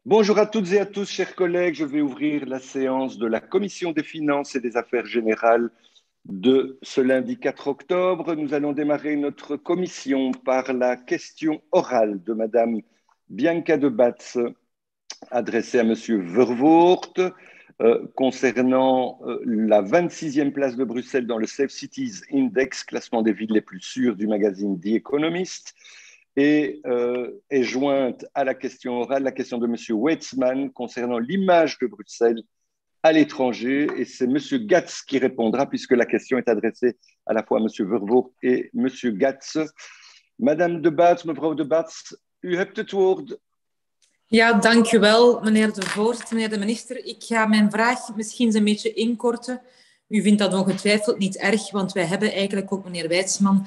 Bonjour à toutes et à tous, chers collègues. Je vais ouvrir la séance de la Commission des finances et des affaires générales de ce lundi 4 octobre. Nous allons démarrer notre commission par la question orale de Madame Bianca de Batz, adressée à Monsieur Vervoort, concernant la 26e place de Bruxelles dans le Safe Cities Index, classement des villes les plus sûres du magazine The Economist. Et est jointe à la question orale la question de M. Weitzmann concernant l'image de Bruxelles à l'étranger. Et c'est M. Gatz qui répondra puisque la question est adressée à la fois à M. Vervoort et M. Gatz. Madame de Baets, mevrouw de Baets, u hebt het woord. Ja, dank u wel, meneer de voorzitter, meneer de minister. Ik ga mijn vraag misschien een beetje inkorten. U vindt dat ongetwijfeld niet erg, want wij hebben eigenlijk ook, meneer Weitzman,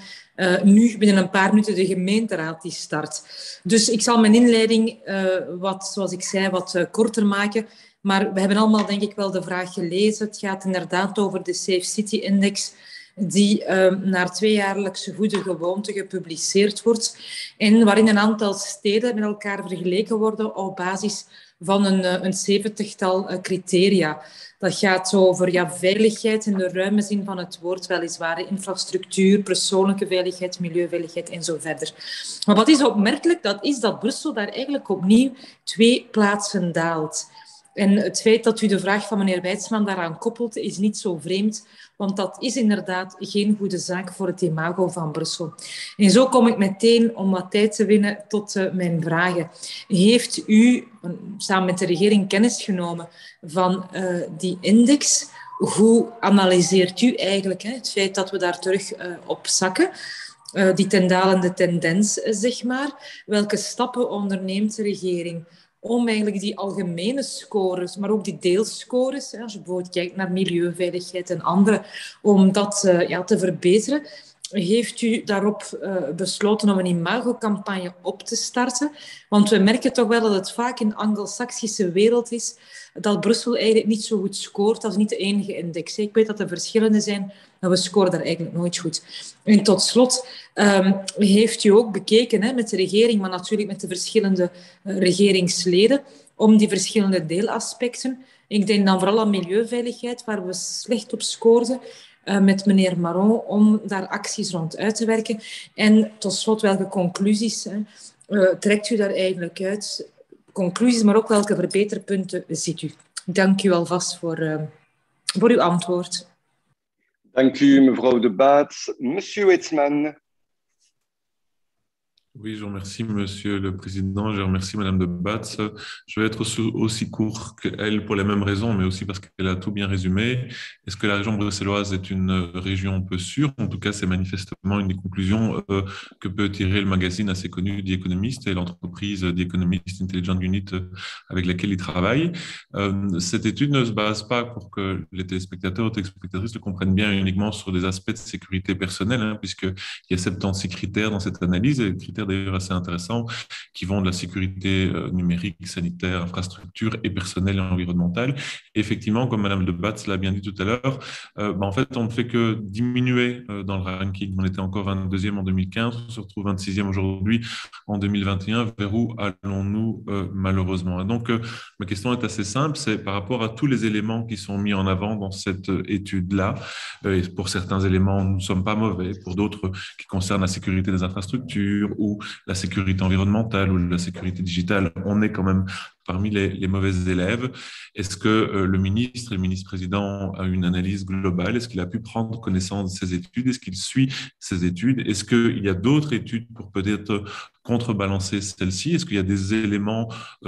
nu binnen een paar minuten de gemeenteraad die start. Dus ik zal mijn inleiding, zoals ik zei, wat korter maken. Maar we hebben allemaal, denk ik, wel de vraag gelezen. Het gaat inderdaad over de Safe City Index, die naar tweejaarlijkse goede gewoonte gepubliceerd wordt en waarin een aantal steden met elkaar vergeleken worden op basis van een 70-tal criteria. Dat gaat over veiligheid in de ruime zin van het woord, weliswaar infrastructuur, persoonlijke veiligheid, milieuveiligheid en zo verder. Maar wat is opmerkelijk, dat is dat Brussel daar eigenlijk opnieuw 2 plaatsen daalt. En het feit dat u de vraag van meneer Weitzman daaraan koppelt, is niet zo vreemd, want dat is inderdaad geen goede zaak voor het imago van Brussel. En zo kom ik meteen, om wat tijd te winnen, tot mijn vragen. Heeft u samen met de regering kennis genomen van die index? Hoe analyseert u eigenlijk het feit dat we daar terug op zakken? Die ten dalende tendens, zeg maar. Welke stappen onderneemt de regering om eigenlijk die algemene scores, maar ook die deelscores, als je bijvoorbeeld kijkt naar milieuveiligheid en andere, om dat te verbeteren? Heeft u daarop besloten om een imagocampagne op te starten? Want we merken toch wel dat het vaak in de Anglo-Saxische wereld is dat Brussel eigenlijk niet zo goed scoort. Dat is niet de enige index. Ik weet dat er verschillende zijn, maar we scoren daar eigenlijk nooit goed. En tot slot, heeft u ook bekeken met de regering, maar natuurlijk met de verschillende regeringsleden, om die verschillende deelaspecten. Ik denk dan vooral aan milieuveiligheid, waar we slecht op scoorden, met meneer Maron, om daar acties rond uit te werken. En tot slot, welke conclusies trekt u daar eigenlijk uit? Conclusies, maar ook welke verbeterpunten ziet u? Dank u alvast voor uw antwoord. Dank u, mevrouw de Baets. Monsieur Weitzmann. Oui, je vous remercie, Monsieur le Président. Je remercie Madame de Batz. Je vais être aussi court qu'elle pour les mêmes raisons, mais aussi parce qu'elle a tout bien résumé. Est-ce que la région bruxelloise est une région peu sûre? En tout cas, c'est manifestement une des conclusions que peut tirer le magazine assez connu The Economist et l'entreprise The Economist Intelligent Unit avec laquelle il travaille. Cette étude ne se base pas, pour que les téléspectateurs ou téléspectatrices le comprennent bien, uniquement sur des aspects de sécurité personnelle, puisqu'il y a 76 critères dans cette analyse, et critères d'ailleurs assez intéressants qui vont de la sécurité numérique, sanitaire, infrastructure et personnelle et environnementale. Et effectivement, comme Madame de Batz l'a bien dit tout à l'heure, en fait, on ne fait que diminuer dans le ranking. On était encore 22e en 2015, on se retrouve 26e aujourd'hui en 2021. Vers où allons-nous malheureusement? Et donc, ma question est assez simple, c'est par rapport à tous les éléments qui sont mis en avant dans cette étude-là. Et pour certains éléments, nous ne sommes pas mauvais. Pour d'autres qui concernent la sécurité des infrastructures ou la sécurité environnementale ou la sécurité digitale, on est quand même parmi les mauvais élèves. Est-ce que le ministre-président a une analyse globale? Est-ce qu'il a pu prendre connaissance de ces études? Est-ce qu'il suit ces études? Est-ce qu'il y a d'autres études pour peut-être contrebalancer celle-ci? Est-ce qu'il y a des éléments,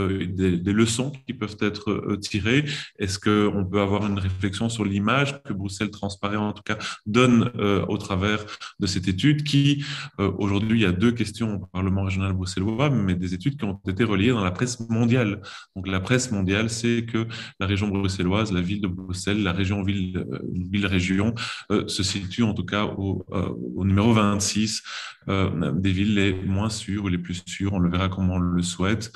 des leçons qui peuvent être tirées? Est-ce qu'on peut avoir une réflexion sur l'image que Bruxelles Transparent, en tout cas, donne au travers de cette étude qui, aujourd'hui, il y a 2 questions au Parlement régional bruxellois, mais des études qui ont été relayées dans la presse mondiale. Donc, la presse mondiale sait que la région bruxelloise, la ville de Bruxelles, la région ville-région, se situe en tout cas au numéro 26 des villes les moins sûres ou les plus sûres, on le verra comme on le souhaite,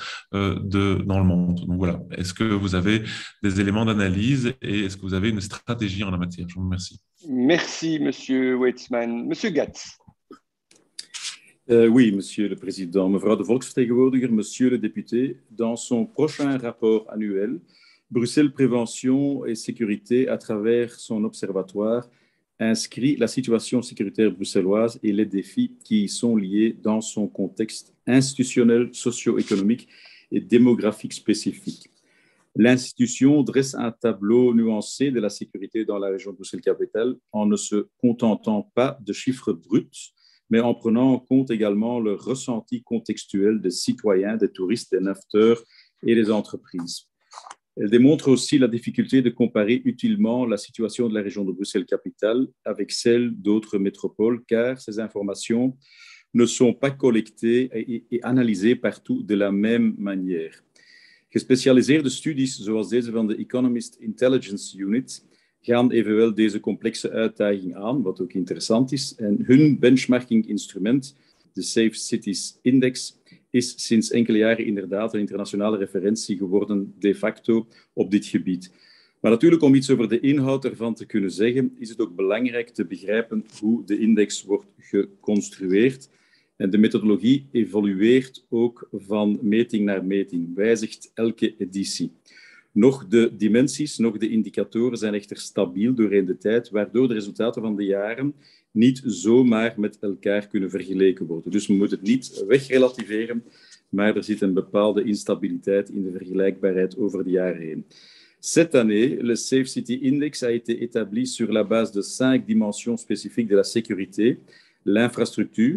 dans le monde. Donc voilà, est-ce que vous avez des éléments d'analyse et est-ce que vous avez une stratégie en la matière? Je vous remercie. Merci, Monsieur Weitzmann. Monsieur Gatz. Oui, Monsieur le Président. Mevrouw de Volksvertegenwoordiger, Monsieur le député, dans son prochain rapport annuel, Bruxelles Prévention et Sécurité, à travers son observatoire, inscrit la situation sécuritaire bruxelloise et les défis qui y sont liés dans son contexte institutionnel, socio-économique et démographique spécifique. L'institution dresse un tableau nuancé de la sécurité dans la région de Bruxelles-Capitale en ne se contentant pas de chiffres bruts, mais en prenant en compte également le ressenti contextuel des citoyens, des touristes, des naveteurs et des entreprises. Elle démontre aussi la difficulté de comparer utilement la situation de la région de Bruxelles-Capitale avec celle d'autres métropoles, car ces informations ne sont pas collectées et analysées partout de la même manière. Gespecialiseerde studies zoals deze van de Economist Intelligence Unit gaan evenwel deze complexe uitdaging aan, wat ook interessant is. En hun benchmarking-instrument, de Safe Cities Index, is sinds enkele jaren inderdaad een internationale referentie geworden de facto op dit gebied. Maar natuurlijk, om iets over de inhoud ervan te kunnen zeggen, is het ook belangrijk te begrijpen hoe de index wordt geconstrueerd. En de methodologie evolueert ook van meting naar meting, wijzigt elke editie. Nog de dimensies, nog de indicatoren zijn echter stabiel doorheen de tijd, waardoor de resultaten van de jaren niet zomaar met elkaar kunnen vergeleken worden. Dus we moeten het niet wegrelativeren, maar er zit een bepaalde instabiliteit in de vergelijkbaarheid over de jaren heen. Cette année, le Safe City Index a été établi sur la base de 5 dimensions spécifiques de la sécurité, l'infrastructure,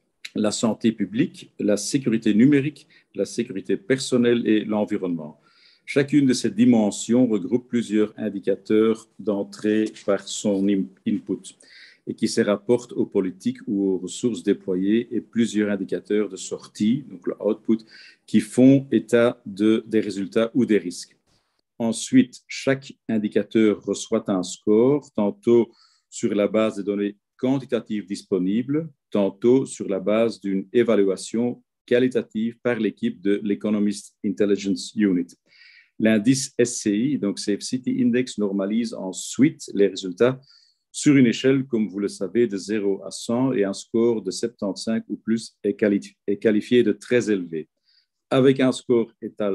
la santé publique, la sécurité numérique, la sécurité personnelle et l'environnement. Chacune de ces dimensions regroupe plusieurs indicateurs d'entrée par son input et qui se rapportent aux politiques ou aux ressources déployées et plusieurs indicateurs de sortie, donc le output, qui font état des résultats ou des risques. Ensuite, chaque indicateur reçoit un score, tantôt sur la base des données quantitatives disponibles, tantôt sur la base d'une évaluation qualitative par l'équipe de l'Economist Intelligence Unit. L'indice SCI, donc Safe City Index, normalise ensuite les résultats sur une échelle, comme vous le savez, de 0 à 100 et un score de 75 ou plus est qualifié de très élevé. Avec un score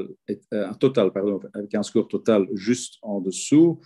total juste en dessous,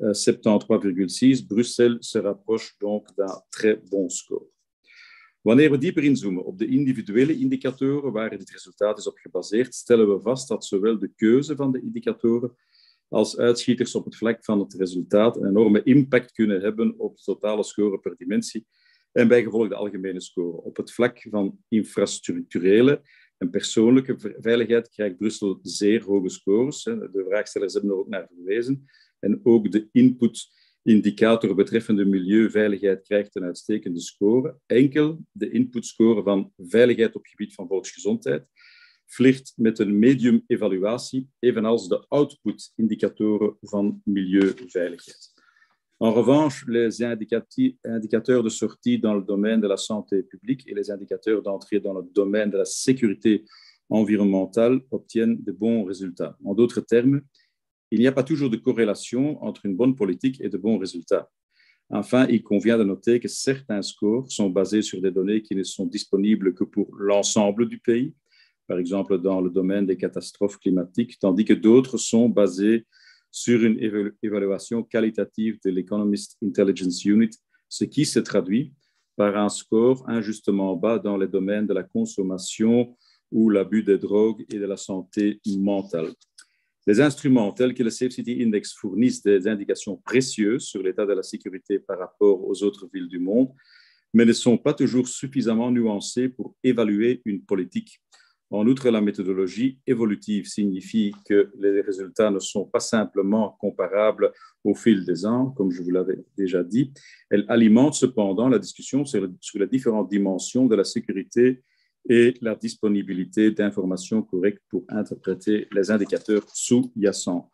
73,6, Bruxelles se rapproche donc d'un très bon score. Wanneer we dieper inzoomen op de individuele indicatoren waar dit resultaat is op gebaseerd, stellen we vast dat zowel de keuze van de indicatoren als uitschieters op het vlak van het resultaat een enorme impact kunnen hebben op de totale score per dimensie en bijgevolg de algemene score. Op het vlak van infrastructurele en persoonlijke veiligheid krijgt Brussel zeer hoge scores. De vraagstellers hebben er ook naar verwezen. En ook de input-indicator betreffende milieuveiligheid krijgt een uitstekende score. Enkel de inputscore van veiligheid op het gebied van volksgezondheid flirt met een medium-evaluatie, evenals de output-indicatoren van milieuveiligheid. En revanche, les indicateurs de sortie dans le domaine de la santé publique et les indicateurs d'entrée dans le domaine de la sécurité environnementale obtiennent de bons résultats. En d'autres termes, il n'y a pas toujours de corrélation entre une bonne politique et de bons résultats. Enfin, il convient de noter que certains scores sont basés sur des données qui ne sont disponibles que pour l'ensemble du pays, par exemple dans le domaine des catastrophes climatiques, tandis que d'autres sont basés sur une évaluation qualitative de l'Economist Intelligence Unit, ce qui se traduit par un score injustement bas dans les domaines de la consommation ou l'abus des drogues et de la santé mentale. Les instruments tels que le Safe City Index fournissent des indications précieuses sur l'état de la sécurité par rapport aux autres villes du monde, mais ne sont pas toujours suffisamment nuancés pour évaluer une politique. En outre, la méthodologie évolutive signifie que les résultats ne sont pas simplement comparables au fil des ans, comme je vous l'avais déjà dit. Elle alimente cependant la discussion sur les différentes dimensions de la sécurité et la disponibilité d'informations correctes pour interpréter les indicateurs sous-jacents.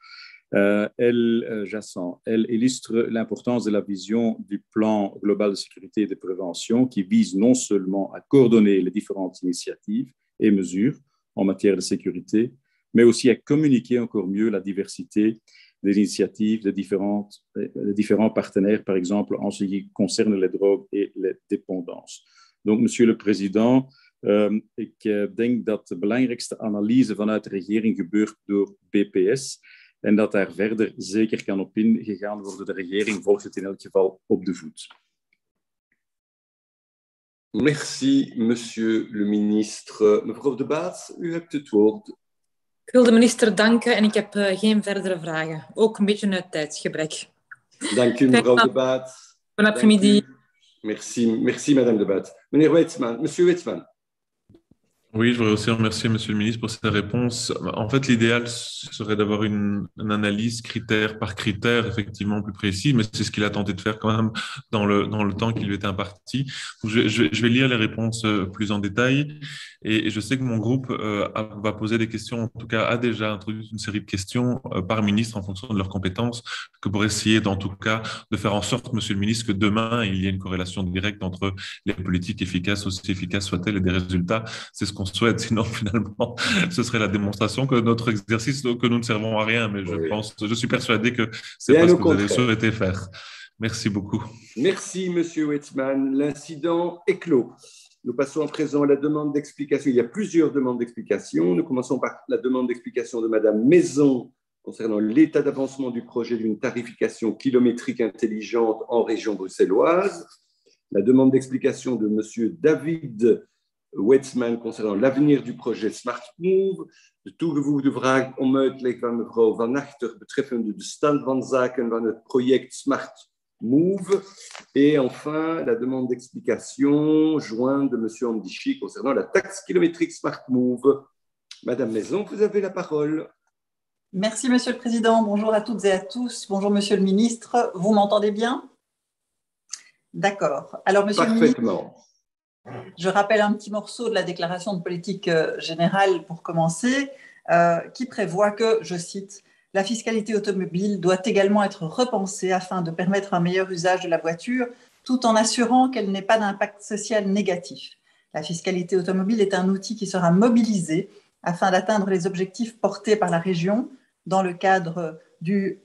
Elle illustre l'importance de la vision du plan global de sécurité et de prévention qui vise non seulement à coordonner les différentes initiatives et mesures en matière de sécurité, mais aussi à communiquer encore mieux la diversité des initiatives des différents partenaires, par exemple en ce qui concerne les drogues et les dépendances. Donc, Monsieur le Président, Ik denk dat de belangrijkste analyse vanuit de regering gebeurt door BPS en dat daar verder zeker kan op ingegaan worden. De regering volgt het in elk geval op de voet. Merci, monsieur le ministre. Mevrouw De Baets, u hebt het woord. Ik wil de minister danken en ik heb geen verdere vragen. Ook een beetje uit tijdsgebrek. Dank u, mevrouw De Baets. Bon après-midi. Merci, madame De Baets. Meneer Wetsman, monsieur Wetsman. Oui, je voudrais aussi remercier Monsieur le ministre pour sa réponse. En fait, l'idéal serait d'avoir une analyse critère par critère, effectivement plus précis, mais c'est ce qu'il a tenté de faire quand même dans le temps qui lui était imparti. Donc, je vais lire les réponses plus en détail et je sais que mon groupe va poser des questions, en tout cas a déjà introduit une série de questions par ministre en fonction de leurs compétences, que pour essayer en tout cas de faire en sorte, Monsieur le ministre, que demain il y ait une corrélation directe entre les politiques efficaces, aussi efficaces soient-elles, et des résultats. C'est ce qu'on souhaite, sinon finalement ce serait la démonstration que notre exercice, que nous ne servons à rien, mais je suis persuadé que c'est pas ce que vous avez souhaité faire. Merci beaucoup. Merci monsieur Wetsman, l'incident est clos. Nous passons à présent à la demande d'explication. Il y a plusieurs demandes d'explication. Nous commençons par la demande d'explication de madame Maison concernant l'état d'avancement du projet d'une tarification kilométrique intelligente en région bruxelloise. La demande d'explication de monsieur David Wetsman concernant l'avenir du projet Smart Move, de toegevoegde vraag om uitleg van mevrouw Van Achter betreffende de stand van zaken van het project Smart Move, et enfin la demande d'explication jointe de monsieur Andichy concernant la taxe kilométrique Smart Move. Madame Maison, vous avez la parole. Merci Monsieur le Président, bonjour à toutes et à tous, bonjour Monsieur le Ministre, vous m'entendez bien? D'accord, alors Monsieur le Ministre, je rappelle un petit morceau de la déclaration de politique générale pour commencer, qui prévoit que, je cite, « La fiscalité automobile doit également être repensée afin de permettre un meilleur usage de la voiture tout en assurant qu'elle n'ait pas d'impact social négatif. La fiscalité automobile est un outil qui sera mobilisé afin d'atteindre les objectifs portés par la région dans le cadre du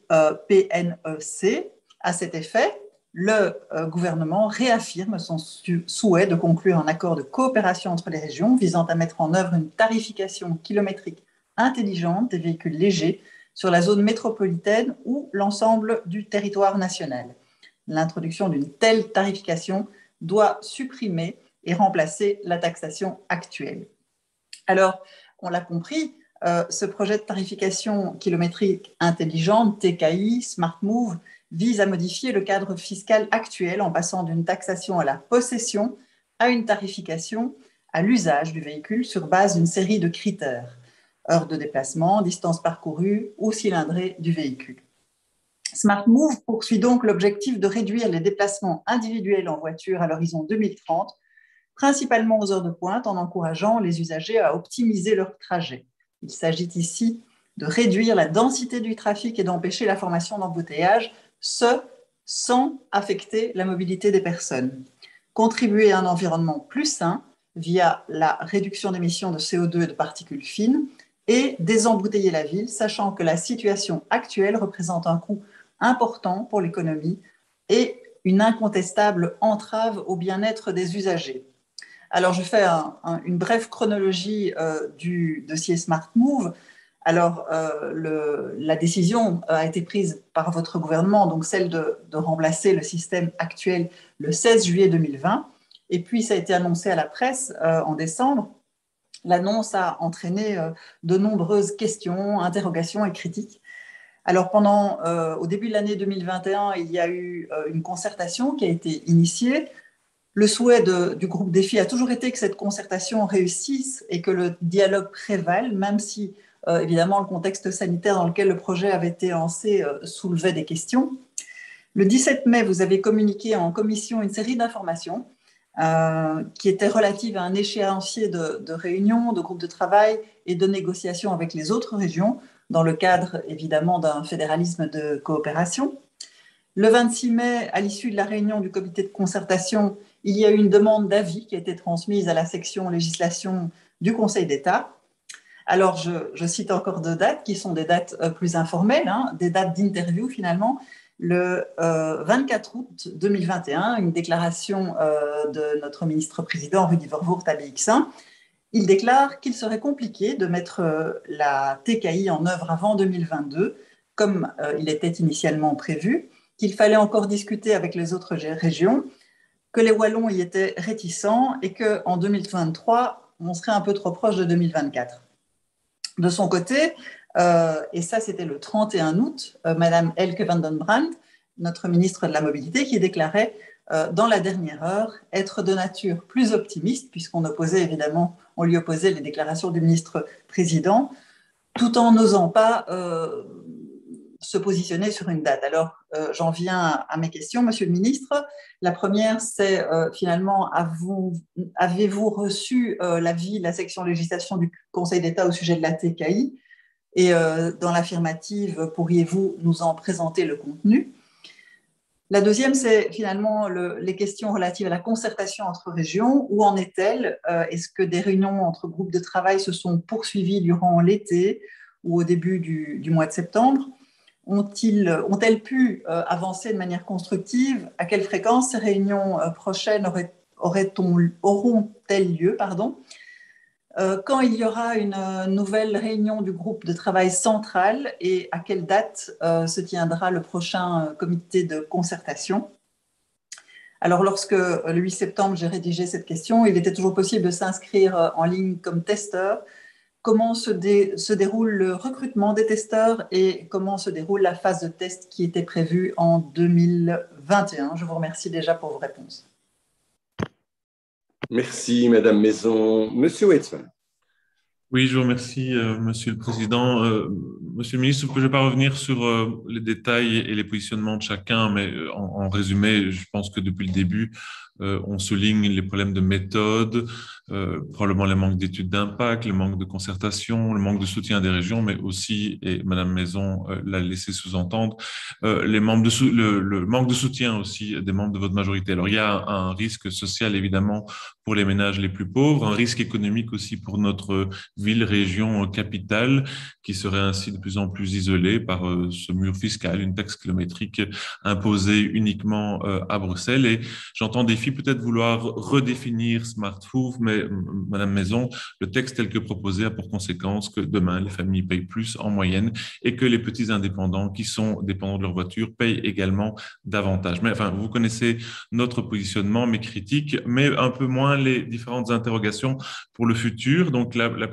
PNEC. À cet effet, le gouvernement réaffirme son souhait de conclure un accord de coopération entre les régions visant à mettre en œuvre une tarification kilométrique intelligente des véhicules légers sur la zone métropolitaine ou l'ensemble du territoire national. L'introduction d'une telle tarification doit supprimer et remplacer la taxation actuelle. » Alors, on l'a compris, ce projet de tarification kilométrique intelligente, TKI, Smart Move, vise à modifier le cadre fiscal actuel en passant d'une taxation à la possession à une tarification à l'usage du véhicule sur base d'une série de critères: heures de déplacement, distance parcourue ou cylindrée du véhicule. Smart Move poursuit donc l'objectif de réduire les déplacements individuels en voiture à l'horizon 2030, principalement aux heures de pointe, en encourageant les usagers à optimiser leur trajet. Il s'agit ici de réduire la densité du trafic et d'empêcher la formation d'embouteillages, ce sans affecter la mobilité des personnes. Contribuer à un environnement plus sain via la réduction d'émissions de CO2 et de particules fines et désembouteiller la ville, sachant que la situation actuelle représente un coût important pour l'économie et une incontestable entrave au bien-être des usagers. Alors, je fais une brève chronologie du dossier Smart Move. Alors, la décision a été prise par votre gouvernement, donc celle de remplacer le système actuel le 16 juillet 2020. Et puis, ça a été annoncé à la presse en décembre. L'annonce a entraîné de nombreuses questions, interrogations et critiques. Alors, au début de l'année 2021, il y a eu une concertation qui a été initiée. Le souhait du groupe Défi a toujours été que cette concertation réussisse et que le dialogue prévale, même si, évidemment, le contexte sanitaire dans lequel le projet avait été lancé soulevait des questions. Le 17 mai, vous avez communiqué en commission une série d'informations qui étaient relatives à un échéancier de réunions, de groupes de travail et de négociations avec les autres régions, dans le cadre, évidemment, d'un fédéralisme de coopération. Le 26 mai, à l'issue de la réunion du comité de concertation, il y a eu une demande d'avis qui a été transmise à la section législation du Conseil d'État. Alors, je cite encore deux dates qui sont des dates plus informelles, des dates d'interview finalement. le 24 août 2021, une déclaration de notre ministre-président Rudy Vervoort à BX1. Il déclare qu'il serait compliqué de mettre la TKI en œuvre avant 2022, comme il était initialement prévu, qu'il fallait encore discuter avec les autres régions, que les Wallons y étaient réticents et qu'en 2023, on serait un peu trop proche de 2024. De son côté, et ça c'était le 31 août, Madame Elke van den Brand, notre ministre de la Mobilité, qui déclarait dans la dernière heure être de nature plus optimiste, puisqu'on opposait évidemment, on lui opposait les déclarations du ministre-président, tout en n'osant pas se positionner sur une date. Alors, j'en viens à mes questions, Monsieur le ministre. La première, c'est finalement, avez-vous reçu l'avis de la section législation du Conseil d'État au sujet de la TKI? Et dans l'affirmative, pourriez-vous nous en présenter le contenu? La deuxième, c'est finalement les questions relatives à la concertation entre régions. Où en est-elle? Est-ce que des réunions entre groupes de travail se sont poursuivies durant l'été ou au début du mois de septembre? Ont-elles pu avancer de manière constructive? À quelle fréquence ces réunions prochaines auront-elles lieu, quand il y aura une nouvelle réunion du groupe de travail central et à quelle date se tiendra le prochain comité de concertation? Alors, lorsque le 8 septembre, j'ai rédigé cette question, il était toujours possible de s'inscrire en ligne comme testeur. Comment se déroule le recrutement des testeurs et comment se déroule la phase de test qui était prévue en 2021? Je vous remercie déjà pour vos réponses. Merci, Madame Maison. Monsieur Wetzmann. Oui, je vous remercie, Monsieur le Président. Monsieur le ministre, je ne vais pas revenir sur les détails et les positionnements de chacun, mais en résumé, je pense que depuis le début, on souligne les problèmes de méthode, probablement les manques d'études d'impact, le manque de concertation, le manque de soutien des régions, mais aussi, et Madame Maison l'a laissé sous-entendre, le manque de soutien aussi des membres de votre majorité. Alors, il y a un risque social, évidemment, pour les ménages les plus pauvres, un risque économique aussi pour notre ville, région, capitale, qui serait ainsi de plus en plus isolée par ce mur fiscal, une taxe kilométrique imposée uniquement à Bruxelles. Et j'entends des filles peut-être vouloir redéfinir Smart Move, mais Madame Maison, le texte tel que proposé a pour conséquence que demain, les familles payent plus en moyenne et que les petits indépendants qui sont dépendants de leur voiture payent également davantage. Mais enfin, vous connaissez notre positionnement, mes critiques, mais un peu moins les différentes interrogations pour le futur. Donc,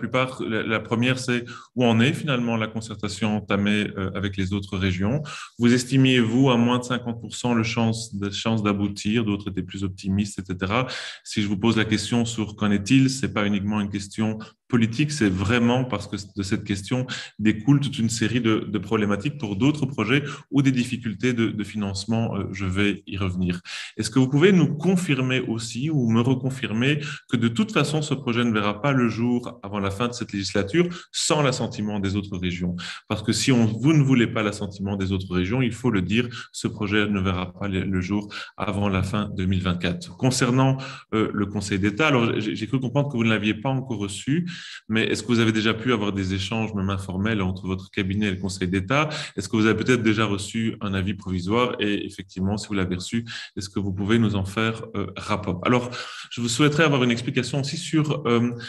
la première, c'est où en est finalement la concertation entamée avec les autres régions. Vous estimiez-vous à moins de 50% de chance d'aboutir, d'autres étaient plus optimistes, etc. Si je vous pose la question sur qu'en est-il, c'est pas uniquement une question politique, c'est vraiment parce que de cette question découle toute une série de problématiques pour d'autres projets ou des difficultés de financement. Je vais y revenir. Est-ce que vous pouvez nous confirmer aussi ou me reconfirmer que de toute façon, ce projet ne verra pas le jour avant la fin de cette législature sans l'assentiment des autres régions? Parce que si vous ne voulez pas l'assentiment des autres régions, il faut le dire, ce projet ne verra pas le jour avant la fin 2024. Concernant le Conseil d'État, alors j'ai cru comprendre que vous ne l'aviez pas encore reçu, mais est-ce que vous avez déjà pu avoir des échanges, même informels, entre votre cabinet et le Conseil d'État? Est-ce que vous avez peut-être déjà reçu un avis provisoire? Et effectivement, si vous l'avez reçu, est-ce que vous pouvez nous en faire rapport? Alors, je vous souhaiterais avoir une explication aussi sur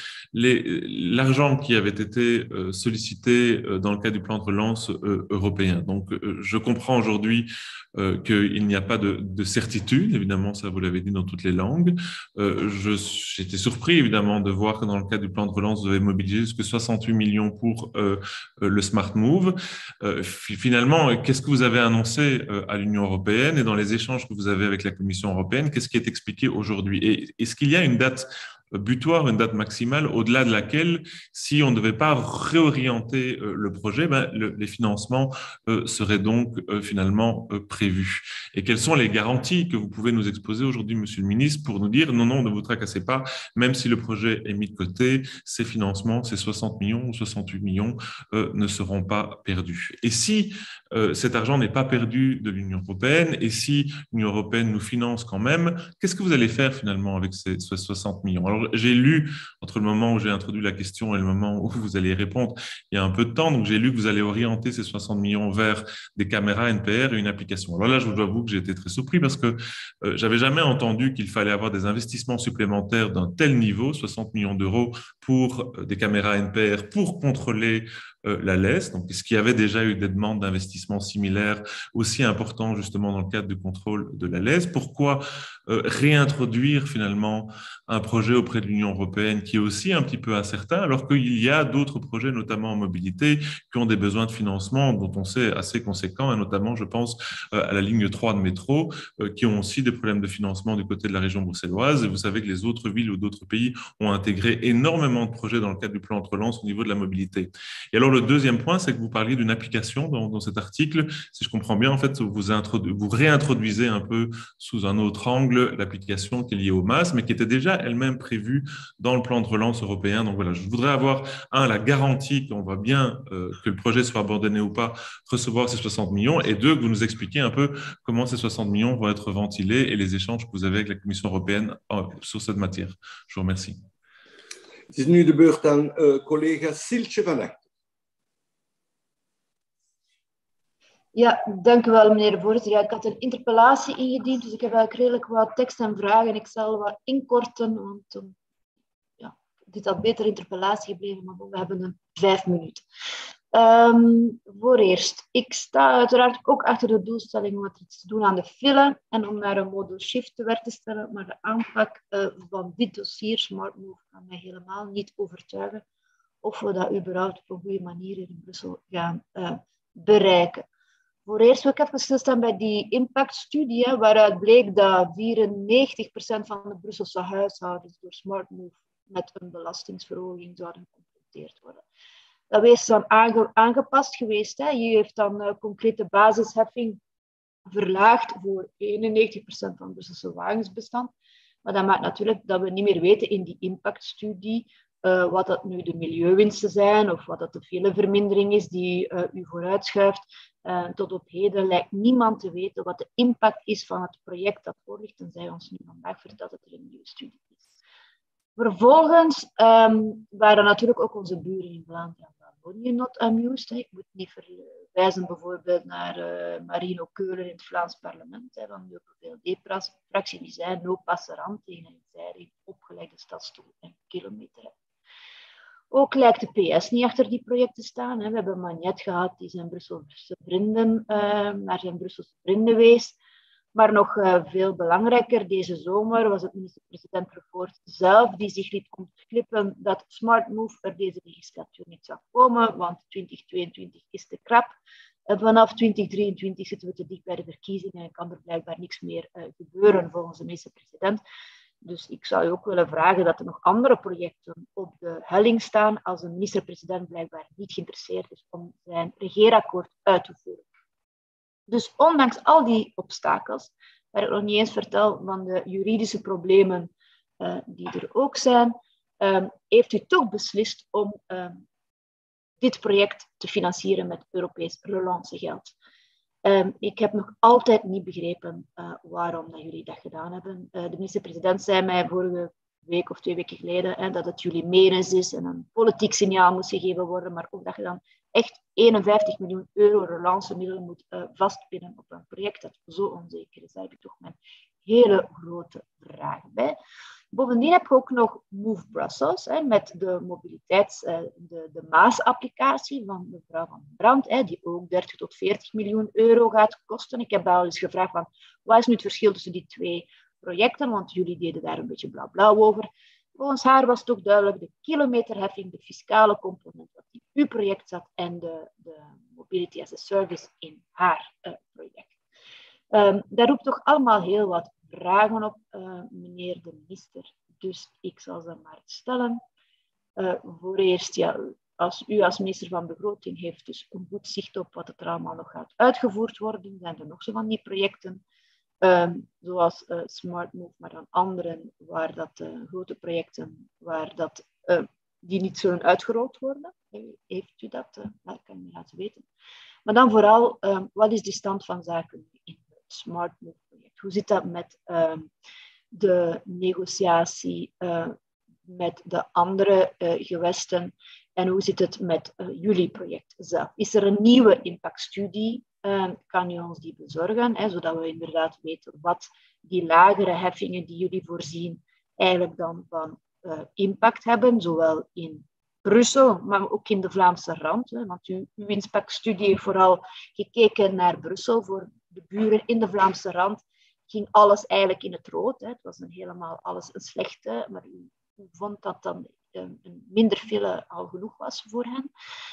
l'argent qui avait été sollicité dans le cadre du plan de relance européen. Donc, je comprends aujourd'hui qu'il n'y a pas de certitude, évidemment, ça vous l'avez dit dans toutes les langues. J'étais surpris, évidemment, de voir que dans le cadre du plan de relance, vous avez mobilisé jusqu'à 68 millions pour le Smart Move. Finalement, qu'est-ce que vous avez annoncé à l'Union européenne et dans les échanges que vous avez avec la Commission européenne, qu'est-ce qui est expliqué aujourd'hui? Et est-ce qu'il y a une date butoir, une date maximale, au-delà de laquelle, si on ne devait pas réorienter le projet, les financements seraient donc finalement prévus. Et quelles sont les garanties que vous pouvez nous exposer aujourd'hui, Monsieur le Ministre, pour nous dire non, ne vous tracassez pas, même si le projet est mis de côté, ces financements, ces 60 millions ou 68 millions ne seront pas perdus. Et si cet argent n'est pas perdu de l'Union européenne, et si l'Union européenne nous finance quand même, qu'est-ce que vous allez faire finalement avec ces 60 millions? Alors, Alors, j'ai lu, entre le moment où j'ai introduit la question et le moment où vous allez répondre, il y a un peu de temps, donc j'ai lu que vous allez orienter ces 60 millions vers des caméras NPR et une application. Alors là, je vous avoue que j'ai été très surpris parce que j'avais jamais entendu qu'il fallait avoir des investissements supplémentaires d'un tel niveau, 60 millions d'euros pour des caméras NPR pour contrôler la laisse. Donc, est-ce qu'il y avait déjà eu des demandes d'investissement similaires aussi importants justement dans le cadre du contrôle de la laisse? Pourquoi réintroduire finalement un projet auprès de l'Union européenne qui est aussi un petit peu incertain, alors qu'il y a d'autres projets, notamment en mobilité, qui ont des besoins de financement dont on sait assez conséquents, et notamment, je pense, à la ligne 3 de métro, qui ont aussi des problèmes de financement du côté de la région bruxelloise. Et vous savez que les autres villes ou d'autres pays ont intégré énormément de projets dans le cadre du plan de relance au niveau de la mobilité. Et alors, le deuxième point, c'est que vous parliez d'une application dans cet article. Si je comprends bien, en fait, vous réintroduisez un peu sous un autre angle l'application qui est liée au MAS, mais qui était déjà elle-même prévue dans le plan de relance européen. Donc voilà, je voudrais avoir, la garantie qu'on va bien, que le projet soit abandonné ou pas, recevoir ces 60 millions, et deux, que vous nous expliquiez un peu comment ces 60 millions vont être ventilés et les échanges que vous avez avec la Commission européenne sur cette matière. Je vous remercie. Het is nu de beurt aan collega Siltje van Acht. Ja, dank u wel, meneer de voorzitter. Ja, ik had een interpellatie ingediend, dus ik heb eigenlijk redelijk wat tekst en vragen. Ik zal wat inkorten, want dit had beter interpellatie gebleven, maar we hebben 5 minuten. Voor eerst, ik sta uiteraard ook achter de doelstelling om iets te doen aan de file en om naar een model shift te werk te stellen, maar de aanpak van dit dossier, Smart Move, kan mij helemaal niet overtuigen of we dat überhaupt op een goede manier in Brussel gaan bereiken. Voor eerst wil ik even stilstaan bij die impactstudie, waaruit bleek dat 94% van de Brusselse huishoudens door Smart Move met een belastingsverhoging zouden geconfronteerd worden. Dat is dan aangepast geweest. Hè. Je heeft dan concrete basisheffing verlaagd voor 91% van het Brusselse wagensbestand. Maar dat maakt natuurlijk dat we niet meer weten in die impactstudie wat dat nu de milieuwinsten zijn of wat dat de filevermindering is die u vooruitschuift. Tot op heden lijkt niemand te weten wat de impact is van het project dat voor ligt, tenzij ons nu vandaag vertelt dat er een nieuwe studie is. Vervolgens waren natuurlijk ook onze buren in Vlaanderen en Wallonië not amused. Hè. Ik moet niet verwijzen bijvoorbeeld naar Marino Keulen in het Vlaams parlement van de VLD-fractie, die zei no passerand tegen een zijde opgelegde stadsstoel en kilometer. Ook lijkt de PS niet achter die project te staan. Hè. We hebben Magnet gehad, die zijn Brusselse vrienden, naar zijn Brusselse vrienden wees. Maar nog veel belangrijker, deze zomer was het minister-president Vervoort zelf die zich liet ontglippen dat Smart Move er deze legislatuur niet zou komen, want 2022 is te krap. Vanaf 2023 zitten we te dicht bij de verkiezingen en kan er blijkbaar niks meer gebeuren volgens de minister-president. Dus ik zou u ook willen vragen dat er nog andere projecten op de helling staan als de minister-president blijkbaar niet geïnteresseerd is om zijn regeerakkoord uit te voeren. Dus ondanks al die obstakels, waar ik nog niet eens vertel van de juridische problemen die er ook zijn, heeft u toch beslist om dit project te financieren met Europees relancegeld. Ik heb nog altijd niet begrepen waarom dat jullie dat gedaan hebben. De minister-president zei mij vorige week of 2 weken geleden dat het jullie menens is en een politiek signaal moest gegeven worden, maar ook dat je dan echt 51 miljoen euro relancemiddelen moet vastpinnen op een project dat zo onzeker is. Daar heb ik toch mijn hele grote vragen bij. Bovendien heb ik ook nog Move Brussels met de de MAAS-applicatie van mevrouw Van Brandt, die ook 30 tot 40 miljoen euro gaat kosten. Ik heb al eens gevraagd van, wat is nu het verschil tussen die 2 projecten, want jullie deden daar een beetje blauw over. Volgens haar was het ook duidelijk de kilometerheffing, de fiscale component dat in uw project zat en de Mobility as a Service in haar project. Daar roept toch allemaal heel wat vragen op, meneer de minister. Dus ik zal ze maar stellen. Voor eerst, als u als minister van Begroting heeft dus een goed zicht op wat er allemaal nog gaat uitgevoerd worden, zijn er nog zo van die projecten, zoals Smart Move, maar dan anderen, waar dat grote projecten, die niet zullen uitgerold worden. Heeft u dat? Dat kan u laten weten. Maar dan vooral, wat is de stand van zaken in het Smart Move project? Hoe zit dat met de negotiatie met de andere gewesten? En hoe zit het met jullie project zelf? Is er een nieuwe impactstudie? Kan u ons die bezorgen, zodat we inderdaad weten wat die lagere heffingen die jullie voorzien eigenlijk dan van impact hebben, zowel in Brussel, maar ook in de Vlaamse rand. Want uw impactstudie heeft vooral gekeken naar Brussel. Voor de buren in de Vlaamse rand ging alles eigenlijk in het rood. Het was helemaal alles een slechte, maar u vond dat dan een minder file al genoeg was voor hen.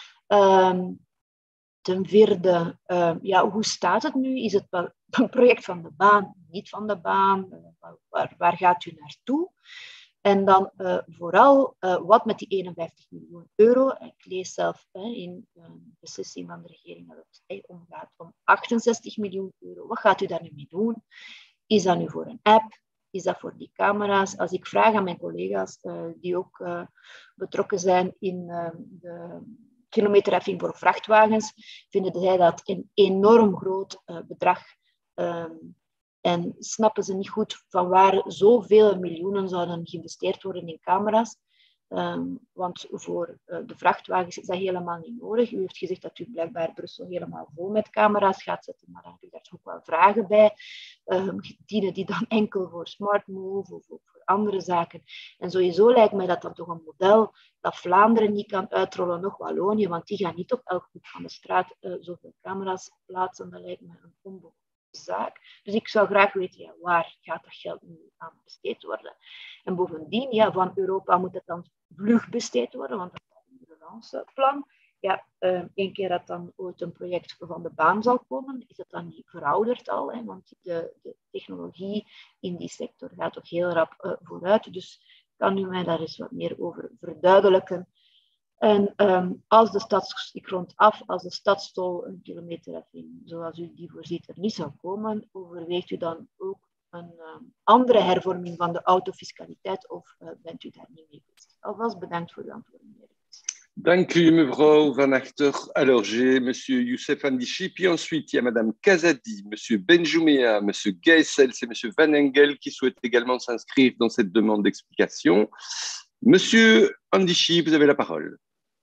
Ten vierde, hoe staat het nu? Is het wel een project van de baan, niet van de baan? Waar gaat u naartoe? En dan vooral, wat met die 51 miljoen euro? Ik lees zelf in de beslissing van de regering dat het omgaat om 68 miljoen euro. Wat gaat u daar nu mee doen? Is dat nu voor een app? Is dat voor die camera's? Als ik vraag aan mijn collega's die ook betrokken zijn in de kilometerheffing voor vrachtwagens, vinden zij dat een enorm groot bedrag. En snappen ze niet goed van waar zoveel miljoenen zouden geïnvesteerd worden in camera's. Want voor de vrachtwagens is dat helemaal niet nodig. U heeft gezegd dat u blijkbaar Brussel helemaal vol met camera's gaat zetten, maar dan heb ik daar ook wel vragen bij. Dienen die dan enkel voor Smart Move of voor andere zaken? En sowieso lijkt mij dat toch een model dat Vlaanderen niet kan uitrollen, nog Wallonië, want die gaan niet op elk hoek van de straat zoveel camera's plaatsen. Dat lijkt me een onbehoorlijke zaak. Dus ik zou graag weten, waar gaat dat geld nu aan besteed worden? En bovendien, van Europa moet het dan vlug besteed worden, want dat is een relanceplan. Eén keer dat dan ooit een project van de baan zal komen, is het dan niet verouderd al, want de technologie in die sector gaat toch heel rap vooruit. Dus kan u mij daar eens wat meer over verduidelijken? En als de ik rond af, als de stadstol een kilometerheffing, zoals u die voorziet, er niet zou komen, overweegt u dan ook een andere hervorming van de autofiscaliteit of bent u daar niet mee bezig? Alvast bedankt voor uw antwoord, meneer. Dank u, mevrouw Van Achter. Alors, j'ai monsieur Youssef Andichi, puis ensuite, il y a madame Kazadi, monsieur Benjoumea, monsieur Gaessels et monsieur Van Engel qui souhaitent également s'inscrire dans cette demande d'explication. Monsieur Andichi, vous avez la parole.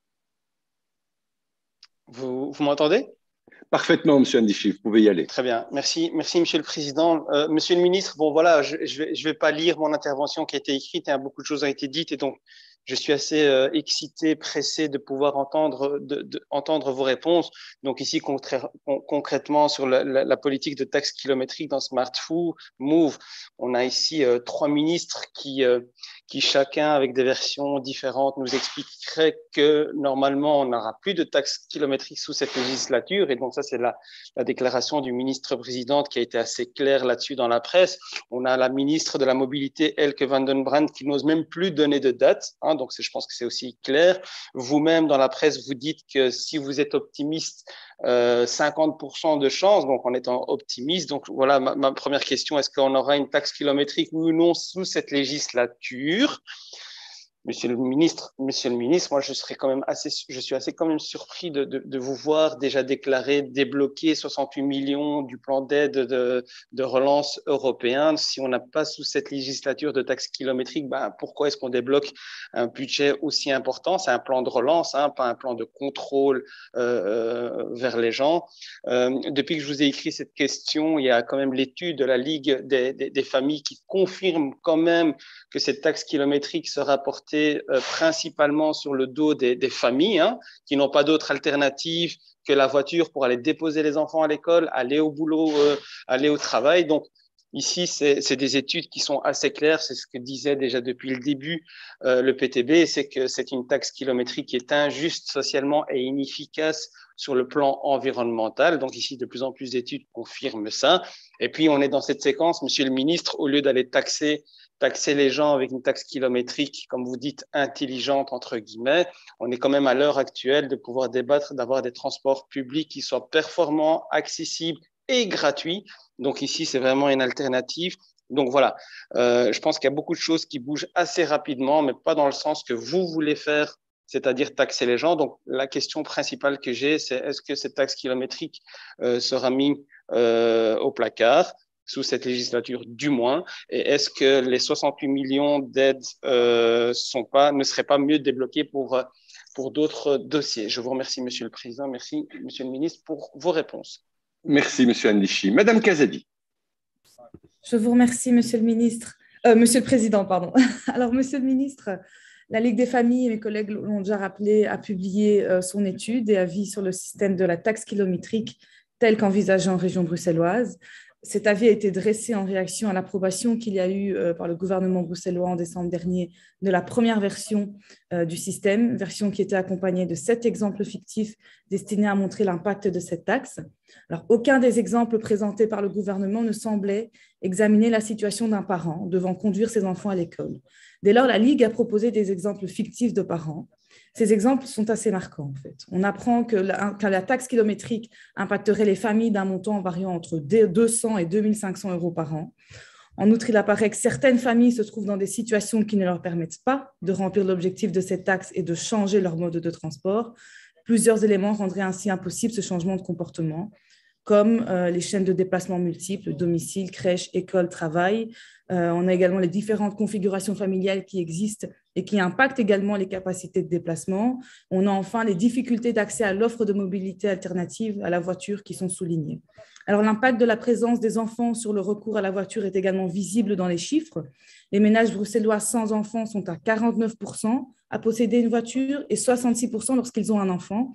Vous m'entendez? Parfaitement, monsieur Andichi, vous pouvez y aller. Très bien, merci Monsieur le Président. Monsieur le Ministre, bon voilà, je vais pas lire mon intervention qui a été écrite, beaucoup de choses ont été dites et donc je suis assez excité, pressé de pouvoir entendre vos réponses. Donc ici, concrètement, sur la politique de taxe kilométrique dans Smart Move, on a ici 3 ministres qui chacun, avec des versions différentes, nous expliqueraient que normalement, on n'aura plus de taxe kilométrique sous cette législature. Et donc ça, c'est la déclaration du ministre-présidente qui a été assez claire là-dessus dans la presse. On a la ministre de la Mobilité, Elke van den Brand, qui n'ose même plus donner de date. Donc je pense que c'est aussi clair. Vous-même, dans la presse, vous dites que si vous êtes optimiste, 50% de chance, donc en étant optimiste. Donc voilà, ma première question, est-ce qu'on aura une taxe kilométrique ou non sous cette législature? Monsieur le ministre, moi je suis assez quand même surpris de vous voir déjà déclarer débloquer 68 millions du plan d'aide de relance européen. Si on n'a pas sous cette législature de taxe kilométrique, pourquoi est-ce qu'on débloque un budget aussi important? C'est un plan de relance, pas un plan de contrôle vers les gens. Depuis que je vous ai écrit cette question, il y a quand même l'étude de la Ligue des familles qui confirme quand même que cette taxe kilométrique sera portée principalement sur le dos des familles qui n'ont pas d'autre alternative que la voiture pour aller déposer les enfants à l'école, aller au boulot, aller au travail. Donc ici, c'est des études qui sont assez claires. C'est ce que disait déjà depuis le début le PTB, c'est que c'est une taxe kilométrique qui est injuste socialement et inefficace sur le plan environnemental. Donc ici, de plus en plus d'études confirment ça. Et puis, on est dans cette séquence, monsieur le ministre, au lieu d'aller taxer les gens avec une taxe kilométrique, comme vous dites, intelligente, entre guillemets, on est quand même à l'heure actuelle de pouvoir débattre d'avoir des transports publics qui soient performants, accessibles et gratuits. Donc ici, c'est vraiment une alternative. Donc voilà, je pense qu'il y a beaucoup de choses qui bougent assez rapidement, mais pas dans le sens que vous voulez faire, c'est-à-dire taxer les gens. Donc la question principale que j'ai, c'est est-ce que cette taxe kilométrique sera mise au placard? sous cette législature du moins? Et est-ce que les 68 millions d'aides ne seraient pas mieux débloqués pour d'autres dossiers? Je vous remercie, Monsieur le Président. Merci, Monsieur le Ministre, pour vos réponses. Merci, Monsieur Andichy. Madame Kazadi. Je vous remercie, Monsieur le Président, pardon. Alors, Monsieur le Ministre, la Ligue des familles, et mes collègues l'ont déjà rappelé, a publié son étude et avis sur le système de la taxe kilométrique tel qu'envisagé en région bruxelloise. Cet avis a été dressé en réaction à l'approbation qu'il y a eu par le gouvernement bruxellois en décembre dernier de la première version du système, version qui était accompagnée de 7 exemples fictifs destinés à montrer l'impact de cette taxe. Alors, aucun des exemples présentés par le gouvernement ne semblait examiner la situation d'un parent devant conduire ses enfants à l'école. Dès lors, la Ligue a proposé des exemples fictifs de parents. Ces exemples sont assez marquants, en fait. On apprend que la taxe kilométrique impacterait les familles d'un montant variant entre 200 et 2500 euros par an. En outre, il apparaît que certaines familles se trouvent dans des situations qui ne leur permettent pas de remplir l'objectif de cette taxe et de changer leur mode de transport. Plusieurs éléments rendraient ainsi impossible ce changement de comportement, comme les chaînes de déplacement multiples, domicile, crèche, école, travail. On a également les différentes configurations familiales qui existent et qui impactent également les capacités de déplacement. On a enfin les difficultés d'accès à l'offre de mobilité alternative à la voiture qui sont soulignées. Alors, l'impact de la présence des enfants sur le recours à la voiture est également visible dans les chiffres. Les ménages bruxellois sans enfants sont à 49% à posséder une voiture et 66% lorsqu'ils ont un enfant,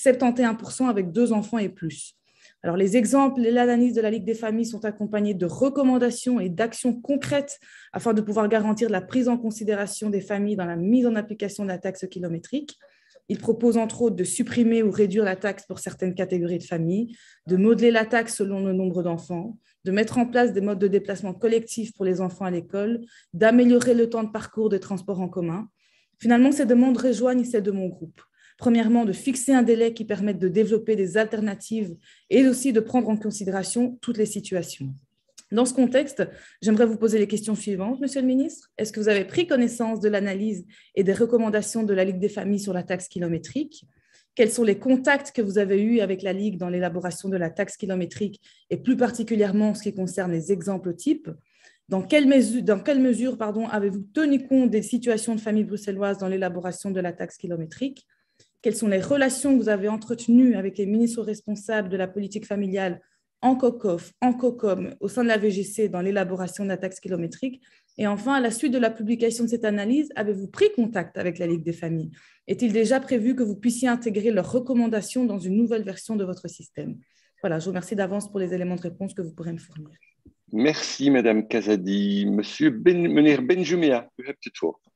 71% avec 2 enfants et plus. Alors, les exemples et l'analyse de la Ligue des familles sont accompagnés de recommandations et d'actions concrètes afin de pouvoir garantir la prise en considération des familles dans la mise en application de la taxe kilométrique. Il propose entre autres de supprimer ou réduire la taxe pour certaines catégories de familles, de modeler la taxe selon le nombre d'enfants, de mettre en place des modes de déplacement collectifs pour les enfants à l'école, d'améliorer le temps de parcours des transports en commun. Finalement, ces demandes rejoignent celles de mon groupe. Premièrement, de fixer un délai qui permette de développer des alternatives et aussi de prendre en considération toutes les situations. Dans ce contexte, j'aimerais vous poser les questions suivantes, Monsieur le Ministre. Est-ce que vous avez pris connaissance de l'analyse et des recommandations de la Ligue des familles sur la taxe kilométrique? Quels sont les contacts que vous avez eus avec la Ligue dans l'élaboration de la taxe kilométrique et plus particulièrement en ce qui concerne les exemples types? Dans quelle mesure avez-vous tenu compte des situations de familles bruxelloises dans l'élaboration de la taxe kilométrique? Quelles sont les relations que vous avez entretenues avec les ministres responsables de la politique familiale en COCOF, en COCOM, au sein de la VGC dans l'élaboration de la taxe kilométrique? Et enfin, à la suite de la publication de cette analyse, avez-vous pris contact avec la Ligue des familles? Est-il déjà prévu que vous puissiez intégrer leurs recommandations dans une nouvelle version de votre système? Voilà, je vous remercie d'avance pour les éléments de réponse que vous pourrez me fournir. Merci, Madame Kazadi. Monsieur meneer Benjumea, u hebt het woord.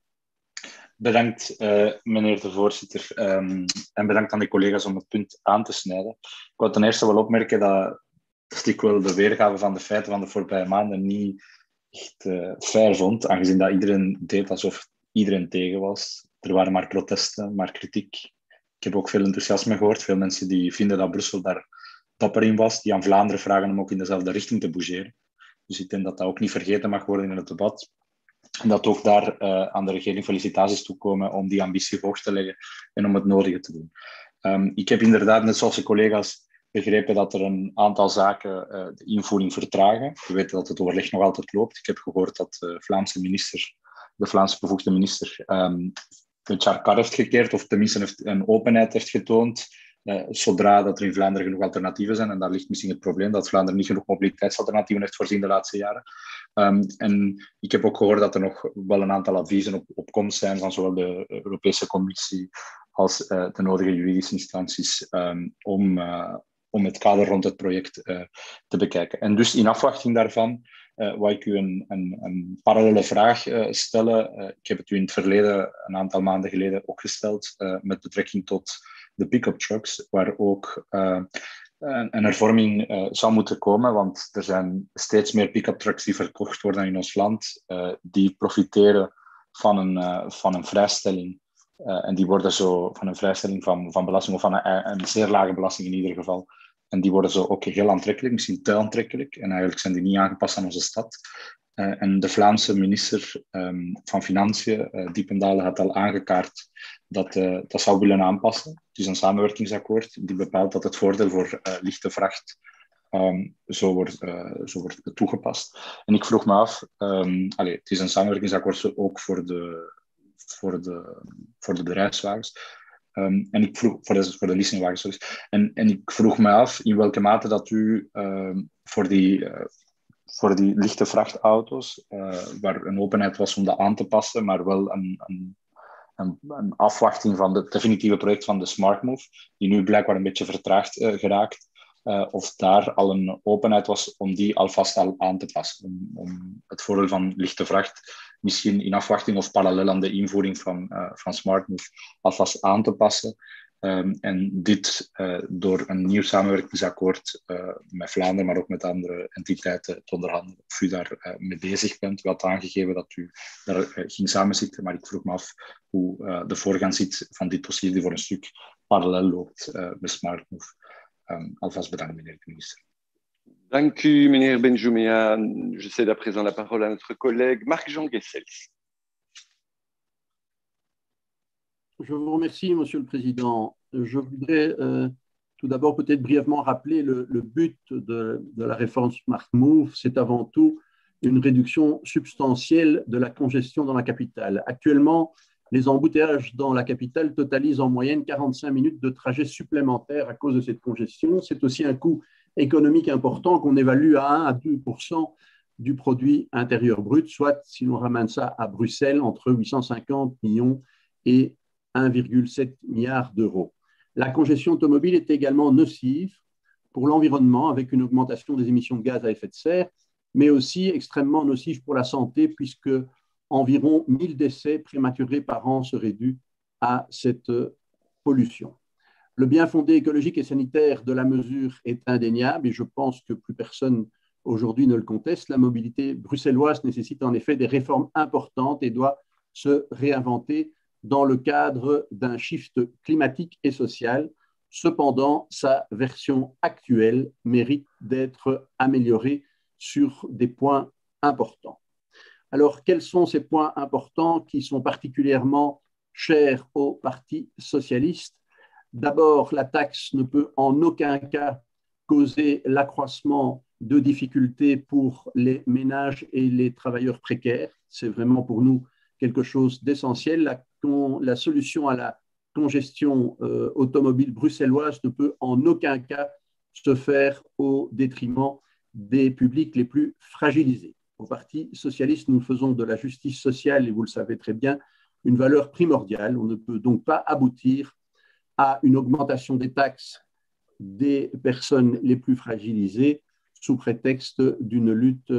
Bedankt, meneer de voorzitter. En bedankt aan de collega's om het punt aan te snijden. Ik wil ten eerste wel opmerken dat ik wel de weergave van de feiten van de voorbije maanden niet echt fair vond, aangezien dat iedereen deed alsof iedereen tegen was. Er waren maar protesten, maar kritiek. Ik heb ook veel enthousiasme gehoord. Veel mensen die vinden dat Brussel daar dapper in was, die aan Vlaanderen vragen om ook in dezelfde richting te bougeren. Dus ik denk dat dat ook niet vergeten mag worden in het debat. En dat ook daar aan de regering felicitaties toekomen om die ambitie hoog te leggen en om het nodige te doen. Ik heb inderdaad, net zoals de collega's, begrepen dat er een aantal zaken de invoering vertragen. We weten dat het overleg nog altijd loopt. Ik heb gehoord dat de Vlaamse bevoegde minister het jaar kar heeft gekeerd, of tenminste een openheid heeft getoond, zodra dat er in Vlaanderen genoeg alternatieven zijn. En daar ligt misschien het probleem, dat Vlaanderen niet genoeg mobiliteitsalternatieven heeft voorzien de laatste jaren. En ik heb ook gehoord dat er nog wel een aantal adviezen op komst zijn van zowel de Europese Commissie als de nodige juridische instanties om het kader rond het project te bekijken. En dus in afwachting daarvan wou ik u een parallele vraag stellen. Ik heb het u in het verleden, een aantal maanden geleden, ook gesteld met betrekking tot de pick-up trucks, waar ook een hervorming zou moeten komen, want er zijn steeds meer pick-up trucks die verkocht worden in ons land, die profiteren van een vrijstelling. En die worden zo van een vrijstelling van belasting, of van een zeer lage belasting in ieder geval. En die worden zo ook heel aantrekkelijk, misschien te aantrekkelijk. En eigenlijk zijn die niet aangepast aan onze stad. En de Vlaamse minister van Financiën, Diependalen, had al aangekaart dat zou willen aanpassen. Het is een samenwerkingsakkoord die bepaalt dat het voordeel voor lichte vracht zo wordt het toegepast. En ik vroeg me af, het is een samenwerkingsakkoord ook voor de bedrijfswagens. En ik vroeg voor de leasingwagens, sorry. En ik vroeg me af in welke mate dat u voor die lichte vrachtauto's, waar een openheid was om dat aan te passen, maar wel een afwachting van het definitieve project van de Smart Move, die nu blijkbaar een beetje vertraagd geraakt, of daar al een openheid was om die alvast al aan te passen. Om het voordeel van lichte vracht misschien in afwachting of parallel aan de invoering van Smart Move alvast aan te passen. En dit door een nieuw samenwerkingsakkoord met Vlaanderen, maar ook met andere entiteiten te onderhandelen. Of u daar mee bezig bent. U had aangegeven dat u daar ging samenzitten, maar ik vroeg me af hoe de voorgang zit van dit dossier die voor een stuk parallel loopt met Smart Move. Alvast bedankt, meneer de minister. Dank u, meneer Benjumea. Je cède à présent la parole à notre collègue Marc-Jean Guessels. Je vous remercie, Monsieur le Président. Je voudrais tout d'abord peut-être brièvement rappeler le but de la réforme Smart Move. C'est avant tout une réduction substantielle de la congestion dans la capitale. Actuellement, les embouteillages dans la capitale totalisent en moyenne 45 minutes de trajet supplémentaires à cause de cette congestion. C'est aussi un coût économique important qu'on évalue à 1 à 2% du produit intérieur brut, soit, si l'on ramène ça à Bruxelles, entre 850 millions et 1,7 milliard d'euros. La congestion automobile est également nocive pour l'environnement avec une augmentation des émissions de gaz à effet de serre, mais aussi extrêmement nocive pour la santé puisque environ 1000 décès prématurés par an seraient dus à cette pollution. Le bien fondé écologique et sanitaire de la mesure est indéniable et je pense que plus personne aujourd'hui ne le conteste. La mobilité bruxelloise nécessite en effet des réformes importantes et doit se réinventer dans le cadre d'un shift climatique et social. Cependant, sa version actuelle mérite d'être améliorée sur des points importants. Alors, quels sont ces points importants qui sont particulièrement chers au Parti socialiste? D'abord, la taxe ne peut en aucun cas causer l'accroissement de difficultés pour les ménages et les travailleurs précaires. C'est vraiment pour nous quelque chose d'essentiel. La solution à la congestion automobile bruxelloise ne peut en aucun cas se faire au détriment des publics les plus fragilisés. Au Parti socialiste, nous faisons de la justice sociale, et vous le savez très bien, une valeur primordiale. On ne peut donc pas aboutir à une augmentation des taxes des personnes les plus fragilisées sous prétexte d'une lutte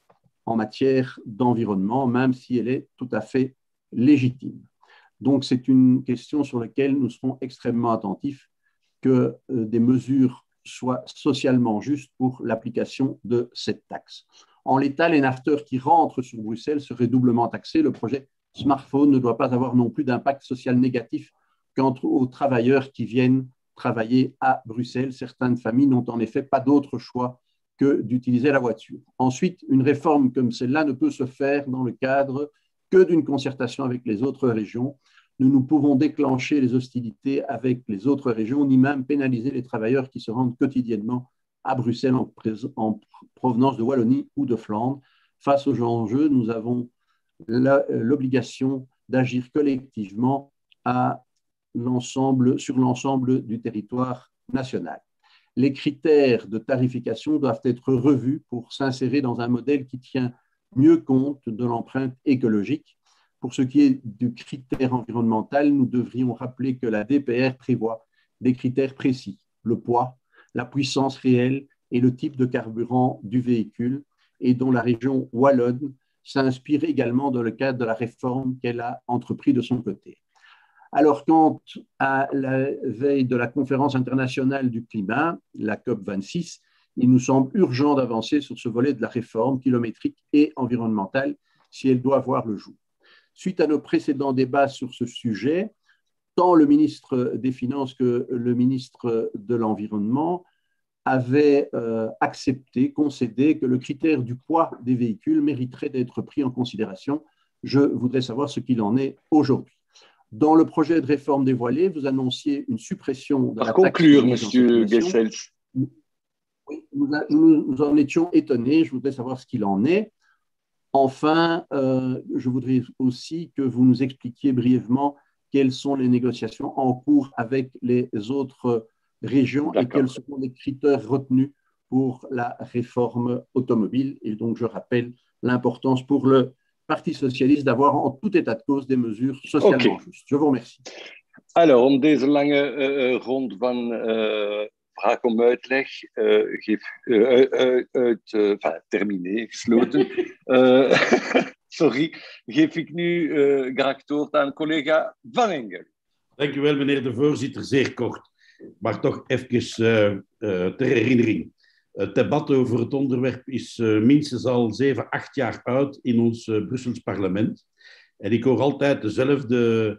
en matière d'environnement, même si elle est tout à fait légitime. Donc, c'est une question sur laquelle nous serons extrêmement attentifs que des mesures soient socialement justes pour l'application de cette taxe. En l'état, les nafteurs qui rentrent sur Bruxelles seraient doublement taxés. Le projet Smartphone ne doit pas avoir non plus d'impact social négatif quant aux travailleurs qui viennent travailler à Bruxelles. Certaines familles n'ont en effet pas d'autre choix que d'utiliser la voiture. Ensuite, une réforme comme celle-là ne peut se faire dans le cadre que d'une concertation avec les autres régions. Nous ne pouvons déclencher les hostilités avec les autres régions, ni même pénaliser les travailleurs qui se rendent quotidiennement à Bruxelles en provenance de Wallonie ou de Flandre. Face aux enjeux, nous avons l'obligation d'agir collectivement sur l'ensemble du territoire national. Les critères de tarification doivent être revus pour s'insérer dans un modèle qui tient mieux compte de l'empreinte écologique. Pour ce qui est du critère environnemental, nous devrions rappeler que la DPR prévoit des critères précis, le poids, la puissance réelle et le type de carburant du véhicule, et dont la région wallonne s'inspire également dans le cadre de la réforme qu'elle a entreprise de son côté. Alors, quant à la veille de la conférence internationale du climat, la COP26, il nous semble urgent d'avancer sur ce volet de la réforme kilométrique et environnementale si elle doit voir le jour. Suite à nos précédents débats sur ce sujet, tant le ministre des Finances que le ministre de l'Environnement avaient accepté, concédé que le critère du poids des véhicules mériterait d'être pris en considération. Je voudrais savoir ce qu'il en est aujourd'hui. Dans le projet de réforme dévoilé, vous annonciez une suppression de la taxe. Par conclure, Monsieur Guessels. Oui, nous en étions étonnés. Je voudrais savoir ce qu'il en est. Enfin, je voudrais aussi que vous nous expliquiez brièvement quelles sont les négociations en cours avec les autres régions et quels seront les critères retenus pour la réforme automobile. Et donc, je rappelle l'importance pour le Parti socialiste d'avoir en tout état de cause des mesures socialement justes. Je vous remercie. Alors, om deze lange ronde van vraag om uitleg terminé, gesloten. Sorry, geef ik nu graag het woord aan collega Van Engel. Dank u wel, meneer de voorzitter. Zeer kort, maar toch even ter herinnering. Het debat over het onderwerp is minstens al 7, 8 jaar oud in ons Brussels parlement. En ik hoor altijd dezelfde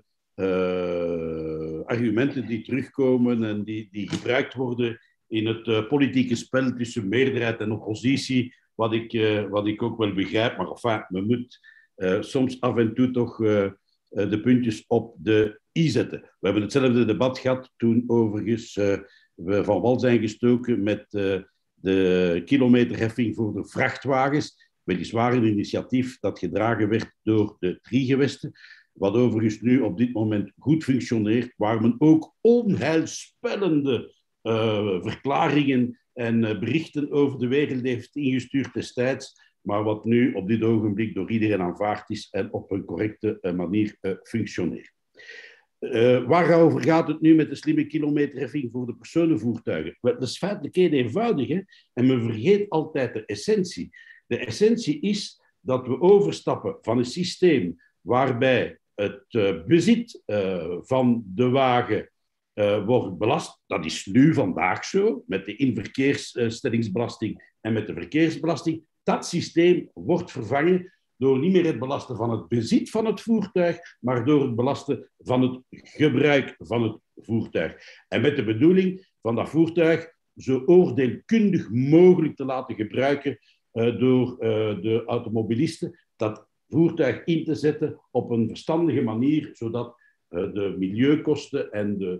argumenten die terugkomen en die gebruikt worden in het politieke spel tussen meerderheid en oppositie, wat ik ook wel begrijp. Maar enfin, men moet soms af en toe toch de puntjes op de i zetten. We hebben hetzelfde debat gehad toen overigens we van wal zijn gestoken met de kilometerheffing voor de vrachtwagens. Weliswaar een initiatief dat gedragen werd door de 3 gewesten. Wat overigens nu op dit moment goed functioneert, waar men ook onheilspellende verklaringen en berichten over de wereld heeft ingestuurd destijds, maar wat nu op dit ogenblik door iedereen aanvaard is en op een correcte manier functioneert. Waarover gaat het nu met de slimme kilometerheffing voor de personenvoertuigen? Wel, dat is feitelijk heel eenvoudig, hè? En men vergeet altijd de essentie. De essentie is dat we overstappen van een systeem waarbij het bezit van de wagen wordt belast. Dat is nu vandaag zo, met de inverkeersstellingsbelasting en met de verkeersbelasting. Dat systeem wordt vervangen door niet meer het belasten van het bezit van het voertuig, maar door het belasten van het gebruik van het voertuig. En met de bedoeling van dat voertuig zo oordeelkundig mogelijk te laten gebruiken door de automobilisten, dat voertuig in te zetten op een verstandige manier, zodat de milieukosten en de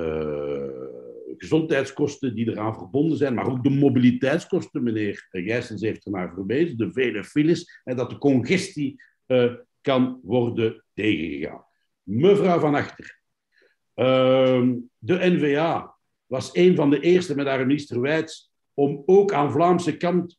gezondheidskosten die eraan verbonden zijn, maar ook de mobiliteitskosten, meneer Gijsens heeft ernaar verwezen, de vele files, en dat de congestie kan worden tegengegaan. Mevrouw Van Achter, de N-VA was een van de eerste met haar minister Wijts om ook aan Vlaamse kant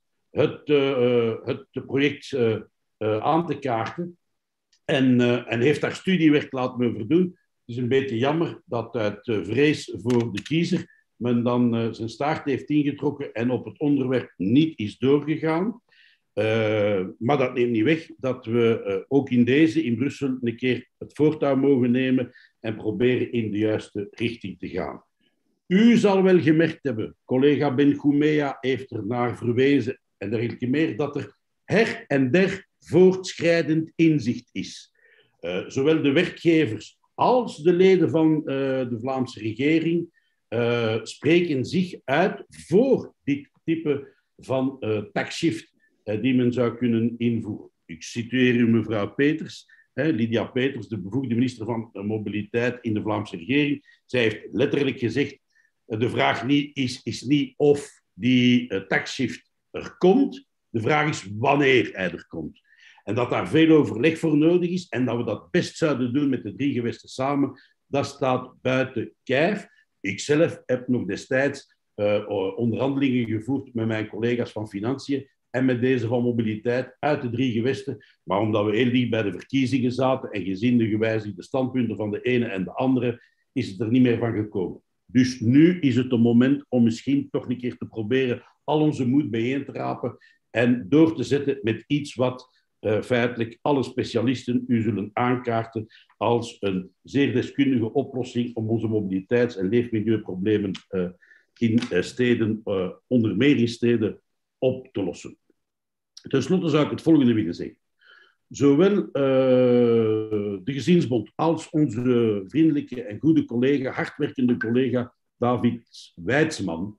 het project aan te kaarten en heeft daar studiewerk laten verdoen. Het is een beetje jammer dat uit vrees voor de kiezer men dan zijn staart heeft ingetrokken en op het onderwerp niet is doorgegaan. Maar dat neemt niet weg dat we ook in Brussel een keer het voortouw mogen nemen en proberen in de juiste richting te gaan. U zal wel gemerkt hebben, collega Bengoumea heeft er naar verwezen en dergelijke meer, dat er her en der voortschrijdend inzicht is. Zowel de werkgevers als de leden van de Vlaamse regering spreken zich uit voor dit type van taxshift die men zou kunnen invoeren. Ik citeer u mevrouw Peters, Lydia Peters, de bevoegde minister van Mobiliteit in de Vlaamse regering. Zij heeft letterlijk gezegd, de vraag is niet of die taxshift er komt, de vraag is wanneer hij er komt. En dat daar veel overleg voor nodig is en dat we dat best zouden doen met de 3 gewesten samen, dat staat buiten kijf. Ikzelf heb nog destijds onderhandelingen gevoerd met mijn collega's van Financiën en met deze van Mobiliteit uit de 3 gewesten. Maar omdat we heel dicht bij de verkiezingen zaten en gezien de gewijzigde standpunten van de ene en de andere, is het er niet meer van gekomen. Dus nu is het een moment om misschien toch een keer te proberen al onze moed bijeen te rapen en door te zetten met iets wat feitelijk alle specialisten u zullen aankaarten als een zeer deskundige oplossing om onze mobiliteits- en leefmilieuproblemen in steden, onder meer in steden, op te lossen. Ten slotte zou ik het volgende willen zeggen. Zowel de Gezinsbond als onze vriendelijke en goede collega, hardwerkende collega David Weidsman,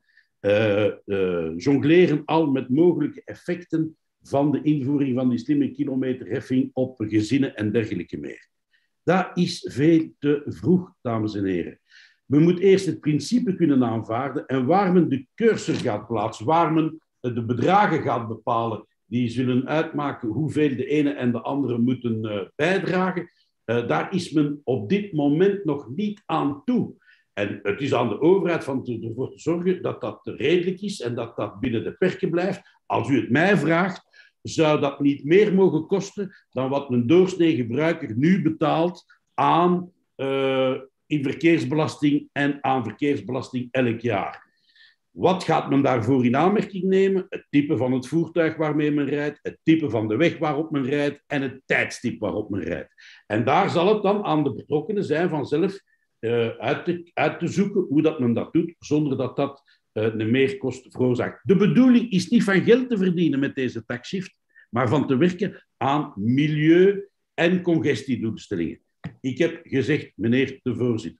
jongleren al met mogelijke effecten van de invoering van die slimme kilometerheffing op gezinnen en dergelijke meer. Dat is veel te vroeg, dames en heren. Men moet eerst het principe kunnen aanvaarden en waar men de cursor gaat plaatsen, waar men de bedragen gaat bepalen, die zullen uitmaken hoeveel de ene en de andere moeten bijdragen. Daar is men op dit moment nog niet aan toe. En het is aan de overheid ervoor te zorgen dat dat redelijk is en dat dat binnen de perken blijft. Als u het mij vraagt, zou dat niet meer mogen kosten dan wat een doorsnee gebruiker nu betaalt aan in verkeersbelasting en aan verkeersbelasting elk jaar. Wat gaat men daarvoor in aanmerking nemen? Het type van het voertuig waarmee men rijdt, het type van de weg waarop men rijdt en het tijdstip waarop men rijdt. En daar zal het dan aan de betrokkenen zijn vanzelf uit te zoeken hoe dat men dat doet, zonder dat dat een meerkost veroorzaakt. De bedoeling is niet van geld te verdienen met deze taxshift, maar van te werken aan milieu- en congestiedoelstellingen. Ik heb gezegd, meneer de voorzitter.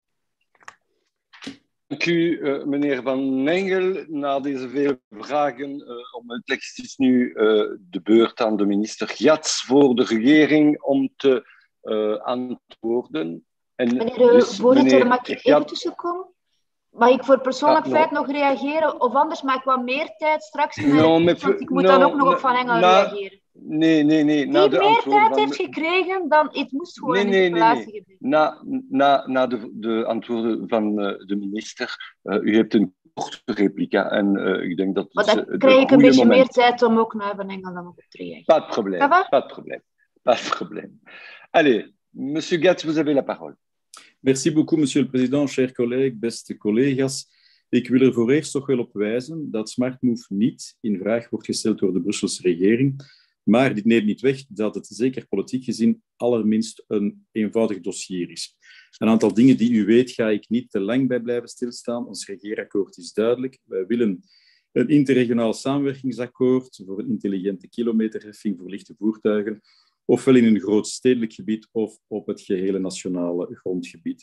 Dank u, meneer Van Engel. Na deze vele vragen om het tekst is nu de beurt aan de minister Gyats voor de regering om te antwoorden. En meneer dus, voorzitter, mag ik even tussenkomen? Mag ik voor persoonlijk feit nog reageren? Of anders maak ik wat meer tijd straks. Want ik moet dan ook nog op Van Engel reageren. Nee. Die meer tijd heeft gekregen dan het moest gewoon in de interpellatie gebeuren. Na de antwoorden van de minister. U hebt een korte replica en ik denk dat maar dan krijg ik een beetje meer tijd om ook naar Van Engel dan op te reageren. Pas de probleem. Allez, monsieur Gyats, vous avez la parole. Merci beaucoup, monsieur le président, chers collègues, beste collega's. Ik wil er voor eerst toch wel op wijzen dat Smart Move niet in vraag wordt gesteld door de Brusselse regering. Maar dit neemt niet weg dat het zeker politiek gezien allerminst een eenvoudig dossier is. Een aantal dingen die u weet ga ik niet te lang bij blijven stilstaan. Ons regeerakkoord is duidelijk. Wij willen een interregionaal samenwerkingsakkoord voor een intelligente kilometerheffing voor lichte voertuigen, ofwel in een groot stedelijk gebied of op het gehele nationale grondgebied.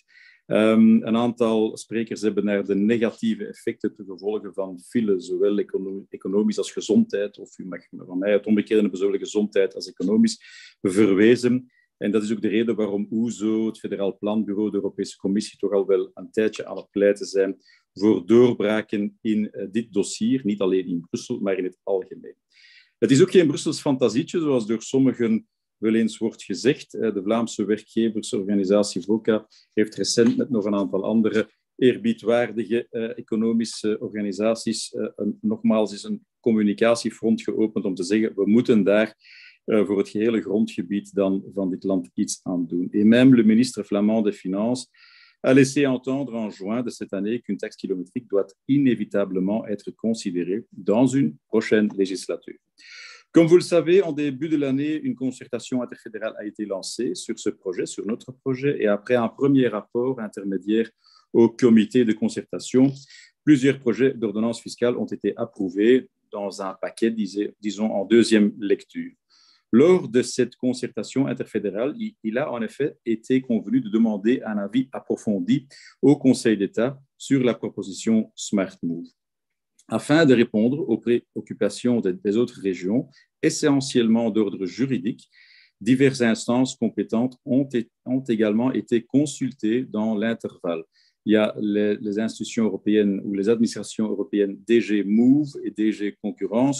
Een aantal sprekers hebben naar de negatieve effecten te gevolgen van file, zowel economisch als gezondheid, of u mag van mij het omgekeerde zowel gezondheid als economisch, verwezen. En dat is ook de reden waarom OESO, het Federaal Planbureau, de Europese Commissie, toch al wel een tijdje aan het pleiten zijn voor doorbraken in dit dossier, niet alleen in Brussel, maar in het algemeen. Het is ook geen Brussels fantasietje, zoals door sommigen wel eens wordt gezegd. De Vlaamse werkgeversorganisatie VOCA heeft recent met nog een aantal andere eerbiedwaardige economische organisaties nogmaals eens een communicatiefront geopend om te zeggen we moeten daar voor het gehele grondgebied dan van dit land iets aan doen. Et même le ministre flamand des Finances a laissé entendre en juin de cette année qu'une taxe kilométrique doit inévitablement être considérée dans une prochaine législature. Comme vous le savez, en début de l'année, une concertation interfédérale a été lancée sur ce projet, sur notre projet, et après un premier rapport intermédiaire au comité de concertation, plusieurs projets d'ordonnance fiscale ont été approuvés dans un paquet, disons, en deuxième lecture. Lors de cette concertation interfédérale, il a en effet été convenu de demander un avis approfondi au Conseil d'État sur la proposition Smart Move. Afin de répondre aux préoccupations des autres régions, essentiellement d'ordre juridique, diverses instances compétentes ont également été consultées dans l'intervalle. Il y a les institutions européennes ou les administrations européennes DG Move et DG Concurrence,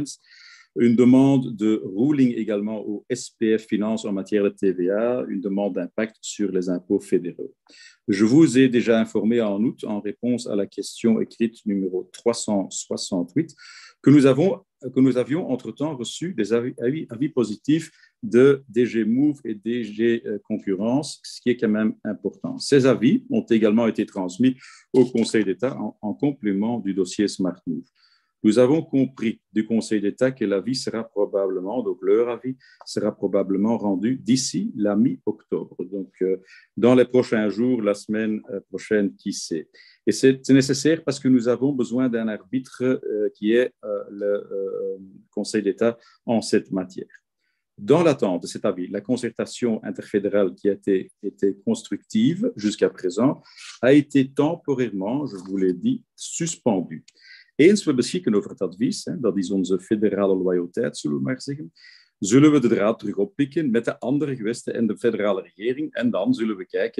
une demande de ruling également au SPF Finance en matière de TVA, une demande d'impact sur les impôts fédéraux. Je vous ai déjà informé en août, en réponse à la question écrite numéro 368, que nous avions entre-temps reçu des avis positifs de DG Move et DG Concurrence, ce qui est quand même important. Ces avis ont également été transmis au Conseil d'État en complément du dossier Smart Move. Nous avons compris du Conseil d'État que l'avis sera probablement, donc leur avis sera probablement rendu d'ici la mi-octobre. Donc, dans les prochains jours, la semaine prochaine, qui sait. Et c'est nécessaire parce que nous avons besoin d'un arbitre qui est le Conseil d'État en cette matière. Dans l'attente de cet avis, la concertation interfédérale qui a été constructive jusqu'à présent a été temporairement, je vous l'ai dit, suspendue. Eens we beschikken over het advies, dat is onze federale loyaliteit, zullen we maar zeggen, zullen we de draad terug oppikken met de andere gewesten en de federale regering en dan zullen we kijken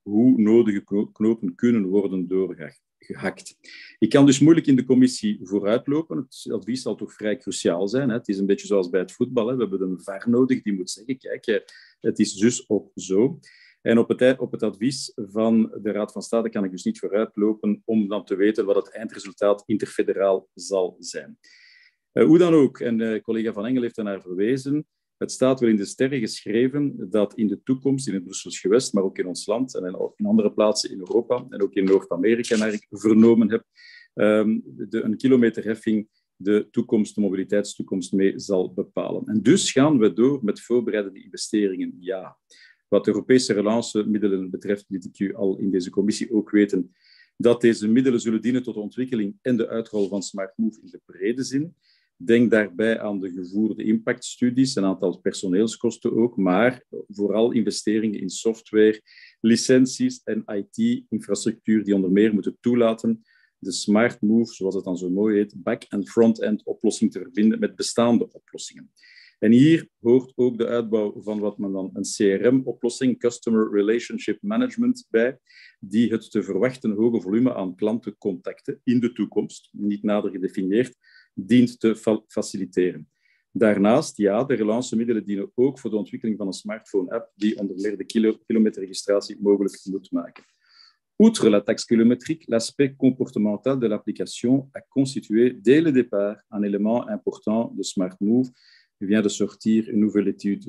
hoe nodige knopen kunnen worden doorgehakt. Ik kan dus moeilijk in de commissie vooruitlopen. Het advies zal toch vrij cruciaal zijn. Hè? Het is een beetje zoals bij het voetbal. Hè? We hebben een VAR nodig die moet zeggen, kijk, het is dus of zo. En op het advies van de Raad van State kan ik dus niet vooruitlopen om dan te weten wat het eindresultaat interfederaal zal zijn. Hoe dan ook, en collega Van Engel heeft daarnaar verwezen, het staat wel in de sterren geschreven dat in de toekomst in het Brussels gewest, maar ook in ons land en in andere plaatsen in Europa en ook in Noord-Amerika, naar ik vernomen heb, een kilometerheffing de mobiliteitstoekomst mee zal bepalen. En dus gaan we door met voorbereidende investeringen, ja. Wat Europese relancemiddelen betreft, liet ik u al in deze commissie ook weten dat deze middelen zullen dienen tot de ontwikkeling en de uitrol van Smart Move in de brede zin. Denk daarbij aan de gevoerde impactstudies, een aantal personeelskosten ook, maar vooral investeringen in software, licenties en IT-infrastructuur die onder meer moeten toelaten de Smart Move, zoals het dan zo mooi heet, back- en front-end oplossing te verbinden met bestaande oplossingen. En hier hoort ook de uitbouw van wat men dan een CRM-oplossing, Customer Relationship Management, bij, die het te verwachten hoge volume aan klantencontacten in de toekomst, niet nader gedefinieerd, dient te faciliteren. Daarnaast, ja, de relancemiddelen dienen ook voor de ontwikkeling van een smartphone-app die onder meer de kilometerregistratie mogelijk moet maken. Outre la taxe kilométrique, l'aspect comportemental de l'application a constitué dès le départ un élément important de Smart Move. Vient de sortir une nouvelle étude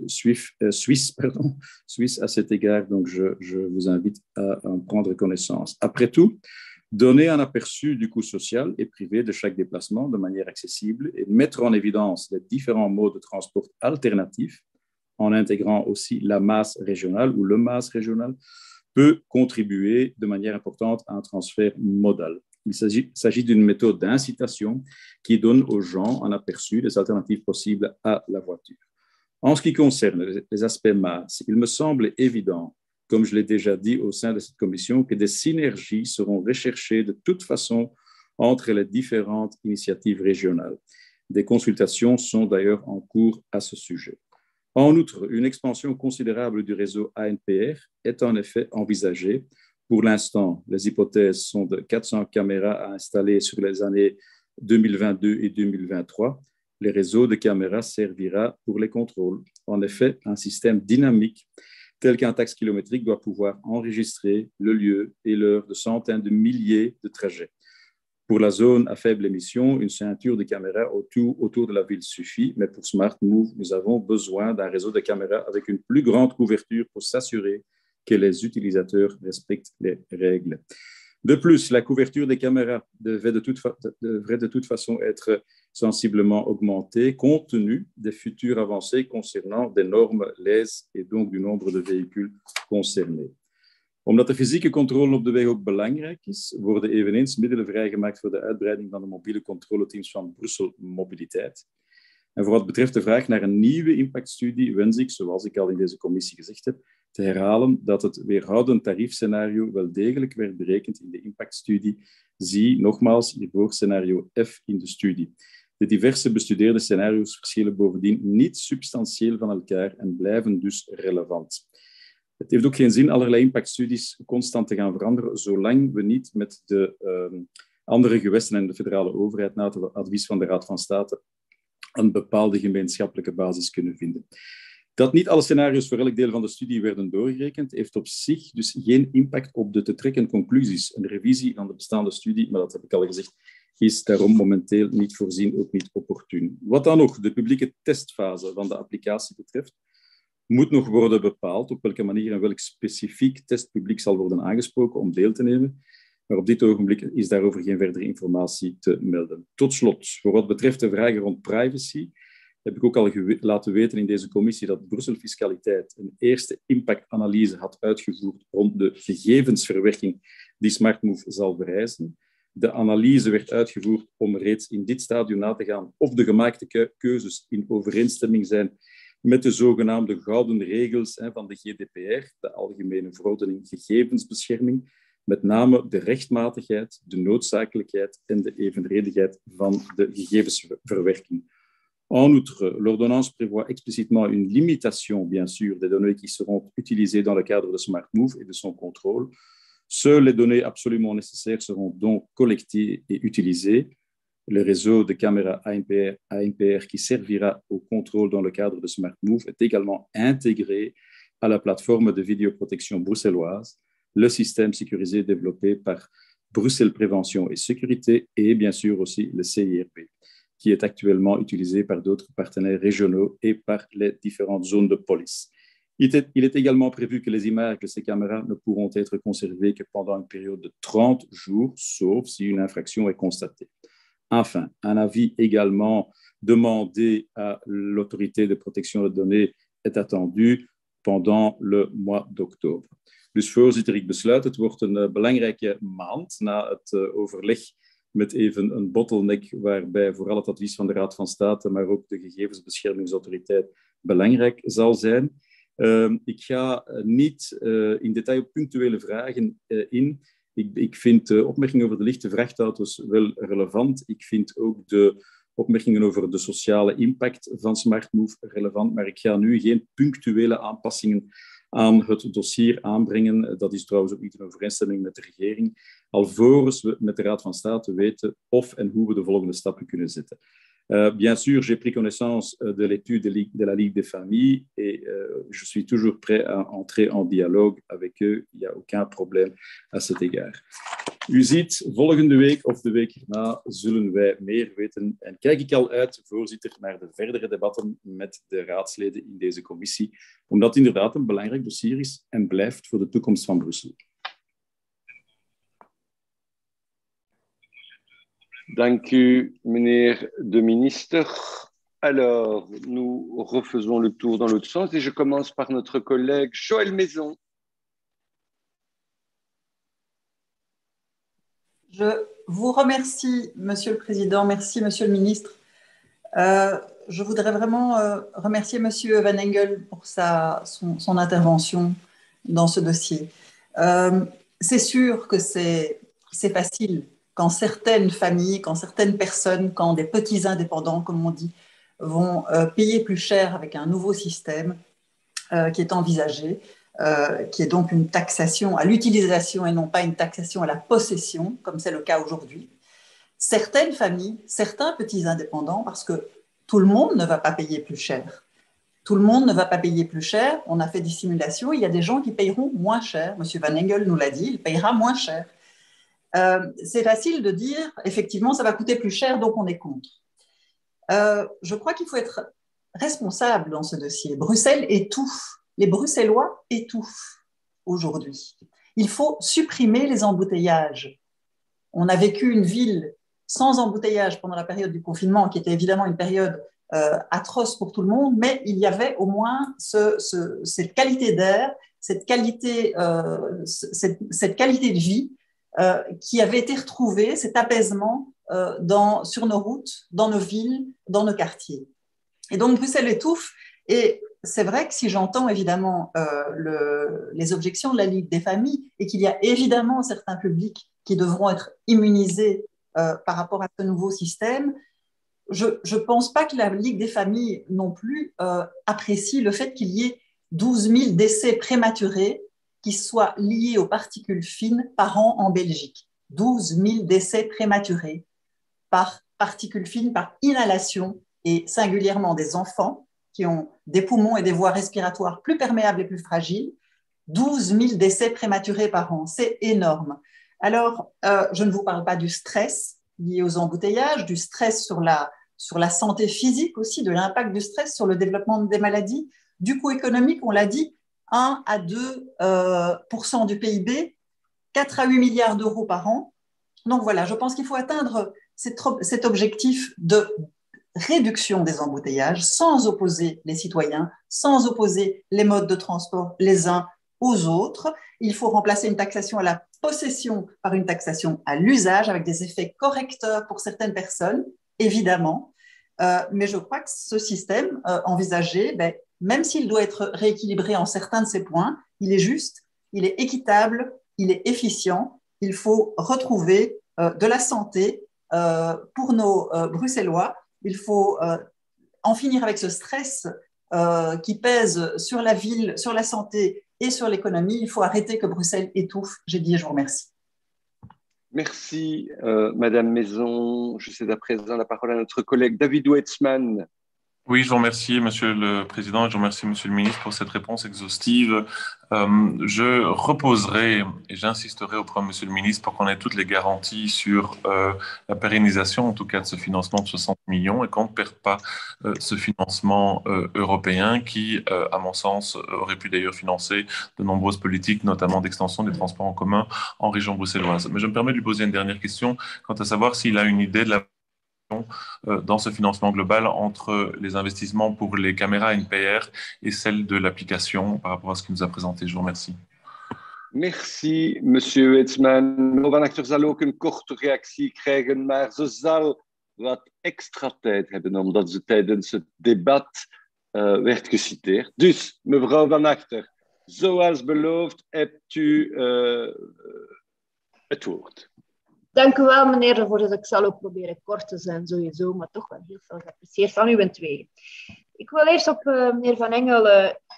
suisse à cet égard, donc je vous invite à en prendre connaissance. Après tout, donner un aperçu du coût social et privé de chaque déplacement de manière accessible et mettre en évidence les différents modes de transport alternatifs, en intégrant aussi la masse régionale ou le masse régional, peut contribuer de manière importante à un transfert modal. Il s'agit d'une méthode d'incitation qui donne aux gens un aperçu des alternatives possibles à la voiture. En ce qui concerne les aspects masse, il me semble évident, comme je l'ai déjà dit au sein de cette commission, que des synergies seront recherchées de toute façon entre les différentes initiatives régionales. Des consultations sont d'ailleurs en cours à ce sujet. En outre, une expansion considérable du réseau ANPR est en effet envisagée. Pour l'instant, les hypothèses sont de 400 caméras à installer sur les années 2022 et 2023. Le réseau de caméras servira pour les contrôles. En effet, un système dynamique tel qu'un taxe kilométrique doit pouvoir enregistrer le lieu et l'heure de centaines de milliers de trajets. Pour la zone à faible émission, une ceinture de caméras autour de la ville suffit, mais pour Smart Move, nous avons besoin d'un réseau de caméras avec une plus grande couverture pour s'assurer que les utilisateurs respectent les règles. De plus, la couverture des caméras devrait de toute façon être sensiblement augmentée compte tenu des futures avancées concernant des normes LES et donc du nombre de véhicules concernés. Omdat de fysieke controle op de weg ook belangrijk is, worden eveneens middelen vrijgemaakt voor de uitbreiding van de mobiele controleteams van Brussel Mobiliteit. En voor wat betreft de vraag naar een nieuwe impactstudie wens ik, zoals ik al in deze commissie gezegd heb, te herhalen dat het weerhoudend tariefscenario wel degelijk werd berekend in de impactstudie. Zie nogmaals hiervoor scenario F in de studie. De diverse bestudeerde scenario's verschillen bovendien niet substantieel van elkaar en blijven dus relevant. Het heeft ook geen zin allerlei impactstudies constant te gaan veranderen, zolang we niet met de andere gewesten en de federale overheid na het advies van de Raad van State een bepaalde gemeenschappelijke basis kunnen vinden. Dat niet alle scenario's voor elk deel van de studie werden doorgerekend, heeft op zich dus geen impact op de te trekken conclusies. Een revisie van de bestaande studie, maar dat heb ik al gezegd, is daarom momenteel niet voorzien, ook niet opportun. Wat dan ook de publieke testfase van de applicatie betreft, moet nog worden bepaald op welke manier en welk specifiek testpubliek zal worden aangesproken om deel te nemen. Maar op dit ogenblik is daarover geen verdere informatie te melden. Tot slot, voor wat betreft de vragen rond privacy, heb ik ook al laten weten in deze commissie dat Brussel Fiscaliteit een eerste impactanalyse had uitgevoerd rond de gegevensverwerking die Smart Move zal vereisen. De analyse werd uitgevoerd om reeds in dit stadium na te gaan of de gemaakte keuzes in overeenstemming zijn met de zogenaamde gouden regels van de GDPR, de Algemene Verordening Gegevensbescherming, met name de rechtmatigheid, de noodzakelijkheid en de evenredigheid van de gegevensverwerking. En outre, l'ordonnance prévoit explicitement une limitation, bien sûr, des données qui seront utilisées dans le cadre de SmartMove et de son contrôle. Seules les données absolument nécessaires seront donc collectées et utilisées. Le réseau de caméras ANPR qui servira au contrôle dans le cadre de SmartMove est également intégré à la plateforme de vidéoprotection bruxelloise, le système sécurisé développé par Bruxelles Prévention et Sécurité et bien sûr aussi le CIRB, qui est actuellement utilisé par d'autres partenaires régionaux et par les différentes zones de police. Il est également prévu que les images de ces caméras ne pourront être conservées que pendant une période de 30 jours, sauf si une infraction est constatée. Enfin, un avis également demandé à l'autorité de protection des données est attendu pendant le mois d'octobre. Dus voorzitter, ik besluit, het wordt een belangrijke maand na het overleg met even een bottleneck waarbij vooral het advies van de Raad van State, maar ook de gegevensbeschermingsautoriteit belangrijk zal zijn. Ik ga niet in detail op punctuele vragen in. Ik vind de opmerkingen over de lichte vrachtauto's wel relevant. Ik vind ook de opmerkingen over de sociale impact van SmartMove relevant, maar ik ga nu geen punctuele aanpassingen aan het dossier aanbrengen. Dat is trouwens ook niet in overeenstemming met de regering, alvorens we met de Raad van State weten of en hoe we de volgende stappen kunnen zetten. Bien sûr, j'ai pris connaissance de l'étude de la Ligue des familles et je suis toujours prêt à entrer en dialogue avec eux. Il n'y a aucun problème à cet égard. U ziet, volgende week of de week erna zullen wij meer weten. En kijk ik al uit, voorzitter, naar de verdere debatten met de raadsleden in deze commissie, omdat het inderdaad een belangrijk dossier is en blijft voor de toekomst van Brussel. Dank u, meneer de ministre. Alors, nous refaisons le tour dans l'autre sens et je commence par notre collègue Joël Maison. Je vous remercie, Monsieur le Président. Merci, Monsieur le Ministre. Je voudrais vraiment remercier Monsieur Van Engel pour son intervention dans ce dossier. C'est sûr que c'est facile quand certaines familles, quand certaines personnes, quand des petits indépendants, comme on dit, vont payer plus cher avec un nouveau système qui est envisagé, qui est donc une taxation à l'utilisation et non pas une taxation à la possession, comme c'est le cas aujourd'hui. Certaines familles, certains petits indépendants, parce que tout le monde ne va pas payer plus cher. Tout le monde ne va pas payer plus cher. On a fait des simulations. Il y a des gens qui payeront moins cher. Monsieur Van Engel nous l'a dit, il payera moins cher. C'est facile de dire, effectivement, ça va coûter plus cher, donc on est contre. Je crois qu'il faut être responsable dans ce dossier. Bruxelles étouffe. Les Bruxellois étouffent aujourd'hui. Il faut supprimer les embouteillages. On a vécu une ville sans embouteillage pendant la période du confinement, qui était évidemment une période atroce pour tout le monde, mais il y avait au moins cette qualité d'air, cette qualité de vie qui avait été retrouvée, cet apaisement sur nos routes, dans nos villes, dans nos quartiers. Et donc Bruxelles étouffe, et c'est vrai que si j'entends évidemment les objections de la Ligue des familles et qu'il y a évidemment certains publics qui devront être immunisés par rapport à ce nouveau système, je ne pense pas que la Ligue des familles non plus apprécie le fait qu'il y ait 12 000 décès prématurés qui soient liés aux particules fines par an en Belgique. 12 000 décès prématurés par particules fines, par inhalation, et singulièrement des enfants qui ont des poumons et des voies respiratoires plus perméables et plus fragiles. 12 000 décès prématurés par an, c'est énorme. Alors, je ne vous parle pas du stress lié aux embouteillages, du stress sur la santé physique aussi, de l'impact du stress sur le développement des maladies, du coût économique, on l'a dit, 1 à 2% du PIB, 4 à 8 milliards d'euros par an. Donc voilà, je pense qu'il faut atteindre cet objectif de réduction des embouteillages sans opposer les citoyens, sans opposer les modes de transport les uns aux autres. Il faut remplacer une taxation à la possession par une taxation à l'usage avec des effets correcteurs pour certaines personnes, évidemment. Mais je crois que ce système envisagé, même s'il doit être rééquilibré en certains de ses points, il est juste, il est équitable, il est efficient. Il faut retrouver de la santé pour nos Bruxellois. Il faut en finir avec ce stress qui pèse sur la ville, sur la santé et sur l'économie. Il faut arrêter que Bruxelles étouffe. J'ai dit, je vous remercie. Merci, Madame Maison. Je cède à présent la parole à notre collègue David Wetzmann. Oui, je vous remercie, Monsieur le Président, et je vous remercie, Monsieur le Ministre, pour cette réponse exhaustive. Je reposerai et j'insisterai auprès de Monsieur le Ministre pour qu'on ait toutes les garanties sur la pérennisation, en tout cas, de ce financement de 60 millions et qu'on ne perde pas ce financement européen qui, à mon sens, aurait pu d'ailleurs financer de nombreuses politiques, notamment d'extension des transports en commun en région bruxelloise. Mais je me permets de lui poser une dernière question quant à savoir s'il a une idée de la dans ce financement global entre les investissements pour les caméras NPR et celles de l'application par rapport à ce qu'il nous a présenté. Je vous remercie. Merci, Monsieur Wetzmann. Mevrouw Van Achter zal ook een korte reactie krijgen, maar ze zal wat extra tijd hebben, omdat ze tijdens het debat werd geciteerd. Dus, mevrouw Van Achter, zoals beloofd hebt u het woord. Dank u wel, meneer de voorzitter. Ik zal ook proberen kort te zijn, sowieso, maar toch wel heel veel geapprecieerd van u tweeën. Ik wil eerst op meneer Van Engel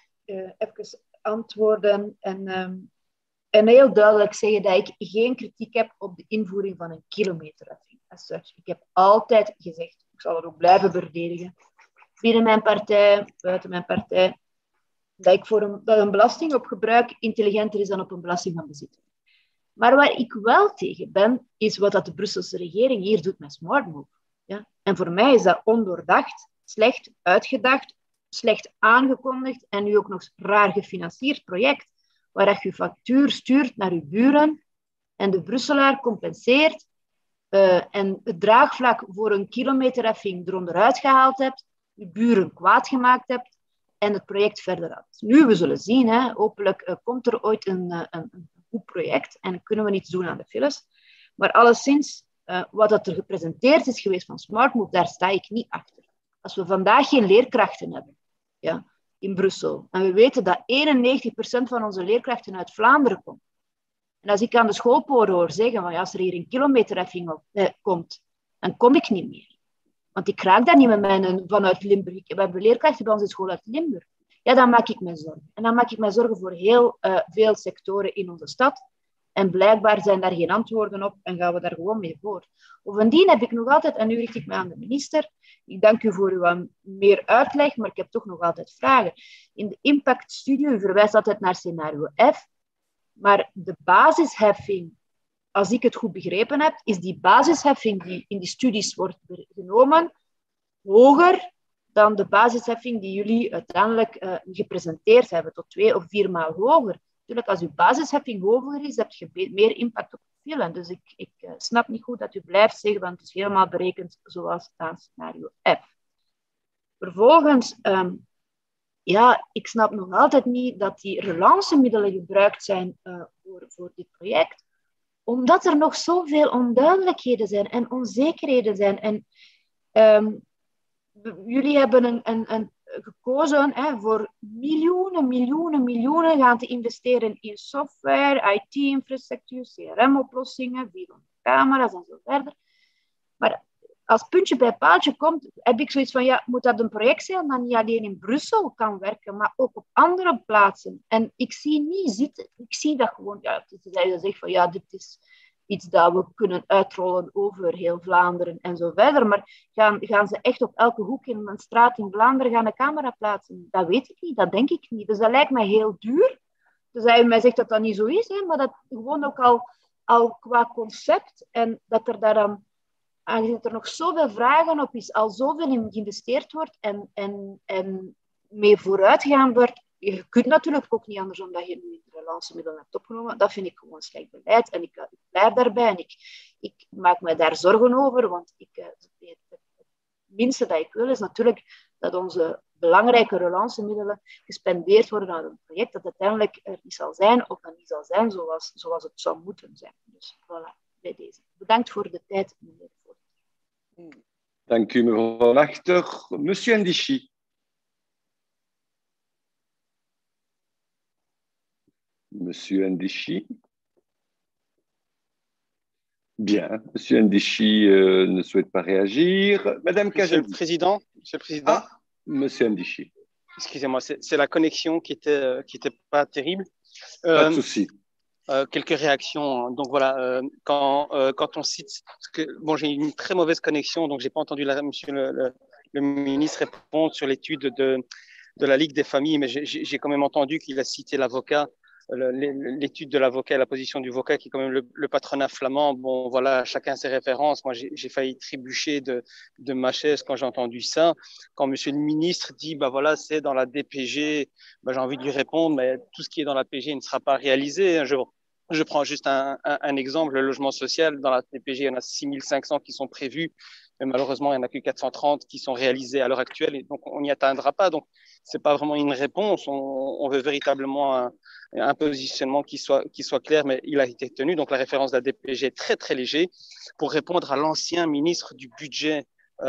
even antwoorden en heel duidelijk zeggen dat ik geen kritiek heb op de invoering van een kilometerheffing. Ik heb altijd gezegd, ik zal het ook blijven verdedigen, binnen mijn partij, buiten mijn partij, dat een belasting op gebruik intelligenter is dan op een belasting van bezit. Maar waar ik wel tegen ben, is wat dat de Brusselse regering hier doet met SmartMove. Ja? En voor mij is dat ondoordacht, slecht uitgedacht, slecht aangekondigd en nu ook nog raar gefinancierd project, waar dat je factuur stuurt naar je buren en de Brusselaar compenseert en het draagvlak voor een kilometerheffing eronder uitgehaald hebt, je buren kwaad gemaakt hebt en het project verder had. Nu, we zullen zien, hè, hopelijk komt er ooit een goed project en kunnen we iets doen aan de files. Maar alleszins, wat dat er gepresenteerd is geweest van SmartMove, daar sta ik niet achter. Als we vandaag geen leerkrachten hebben in Brussel, en we weten dat 91% van onze leerkrachten uit Vlaanderen komt, en als ik aan de schoolpoort hoor zeggen, van, ja, als er hier een kilometerheffing komt, dan kom ik niet meer. Want ik raak daar niet met vanuit Limburg. We hebben leerkrachten bij onze school uit Limburg. Ja, dan maak ik me zorgen. En dan maak ik me zorgen voor heel veel sectoren in onze stad. En blijkbaar zijn daar geen antwoorden op en gaan we daar gewoon mee voort. Bovendien heb ik nog altijd, en nu richt ik me aan de minister, ik dank u voor uw meer uitleg, maar ik heb toch nog altijd vragen. In de impactstudie, u verwijst altijd naar scenario F, maar de basisheffing, als ik het goed begrepen heb, is die basisheffing die in die studies wordt genomen hoger dan de basisheffing die jullie uiteindelijk gepresenteerd hebben, tot 2 of 4 maal hoger. Natuurlijk, als uw basisheffing hoger is, heb je meer impact op de file. Dus ik snap niet goed dat u blijft zeggen, want het is helemaal berekend zoals aan scenario F. Vervolgens, ik snap nog altijd niet dat die relancemiddelen gebruikt zijn voor dit project, omdat er nog zoveel onduidelijkheden zijn en onzekerheden zijn. En jullie hebben gekozen voor miljoenen gaan te investeren in software, IT-infrastructuur, CRM-oplossingen, videocamera's en zo verder. Maar als puntje bij paaltje komt, heb ik zoiets van, ja, moet dat een project zijn dat niet alleen in Brussel kan werken, maar ook op andere plaatsen. En ik zie niet zitten, ik zie dat gewoon, ja, ze zegt van, ja, dit is iets dat we kunnen uitrollen over heel Vlaanderen en zo verder. Maar gaan ze echt op elke hoek in een straat in Vlaanderen gaan een camera plaatsen? Dat weet ik niet, dat denk ik niet. Dus dat lijkt mij heel duur. Dus hij mij zegt dat dat niet zo is, hè, maar dat gewoon ook al qua concept en dat er daar dan, aangezien er nog zoveel vragen op is, al zoveel in geïnvesteerd wordt en mee vooruitgegaan wordt. Je kunt natuurlijk ook niet anders dan dat je nu de relancemiddelen hebt opgenomen. Dat vind ik gewoon slecht beleid en ik blijf daarbij. En ik maak me daar zorgen over, want het minste dat ik wil is natuurlijk dat onze belangrijke relancemiddelen gespendeerd worden aan een project dat uiteindelijk er niet zal zijn of dat niet zal zijn zoals het zou moeten zijn. Dus voilà, bij deze. Bedankt voor de tijd, meneer de voorzitter. Dank u, mevrouw Van Achter. Monsieur Ndichi. Monsieur Ndichi. Bien, Monsieur Ndichi ne souhaite pas réagir. Madame Kajadi. Monsieur le Président. Ah, Monsieur Ndichi. Excusez-moi, c'est la connexion qui était pas terrible. Pas de souci. Quelques réactions. Donc voilà, quand on cite, parce que bon, j'ai une très mauvaise connexion, donc j'ai pas entendu Monsieur le ministre répondre sur l'étude de la Ligue des familles, mais j'ai quand même entendu qu'il a cité l'avocat, l'étude de l'avocat et la position du avocat qui est quand même le patronat flamand. Bon, voilà, chacun ses références. Moi, j'ai failli trébucher de ma chaise quand j'ai entendu ça. Quand Monsieur le ministre dit, bah voilà, c'est dans la DPG, bah, j'ai envie de lui répondre, mais tout ce qui est dans la PG ne sera pas réalisé. Je prends juste un exemple, le logement social. Dans la DPG, il y en a 6500 qui sont prévus, mais malheureusement, il n'y en a que 430 qui sont réalisés à l'heure actuelle, et donc on n'y atteindra pas. Donc, c'est pas vraiment une réponse. On veut véritablement un positionnement qui soit clair, mais il a été tenu. Donc, la référence de la DPG est très, très léger. Pour répondre à l'ancien ministre du budget,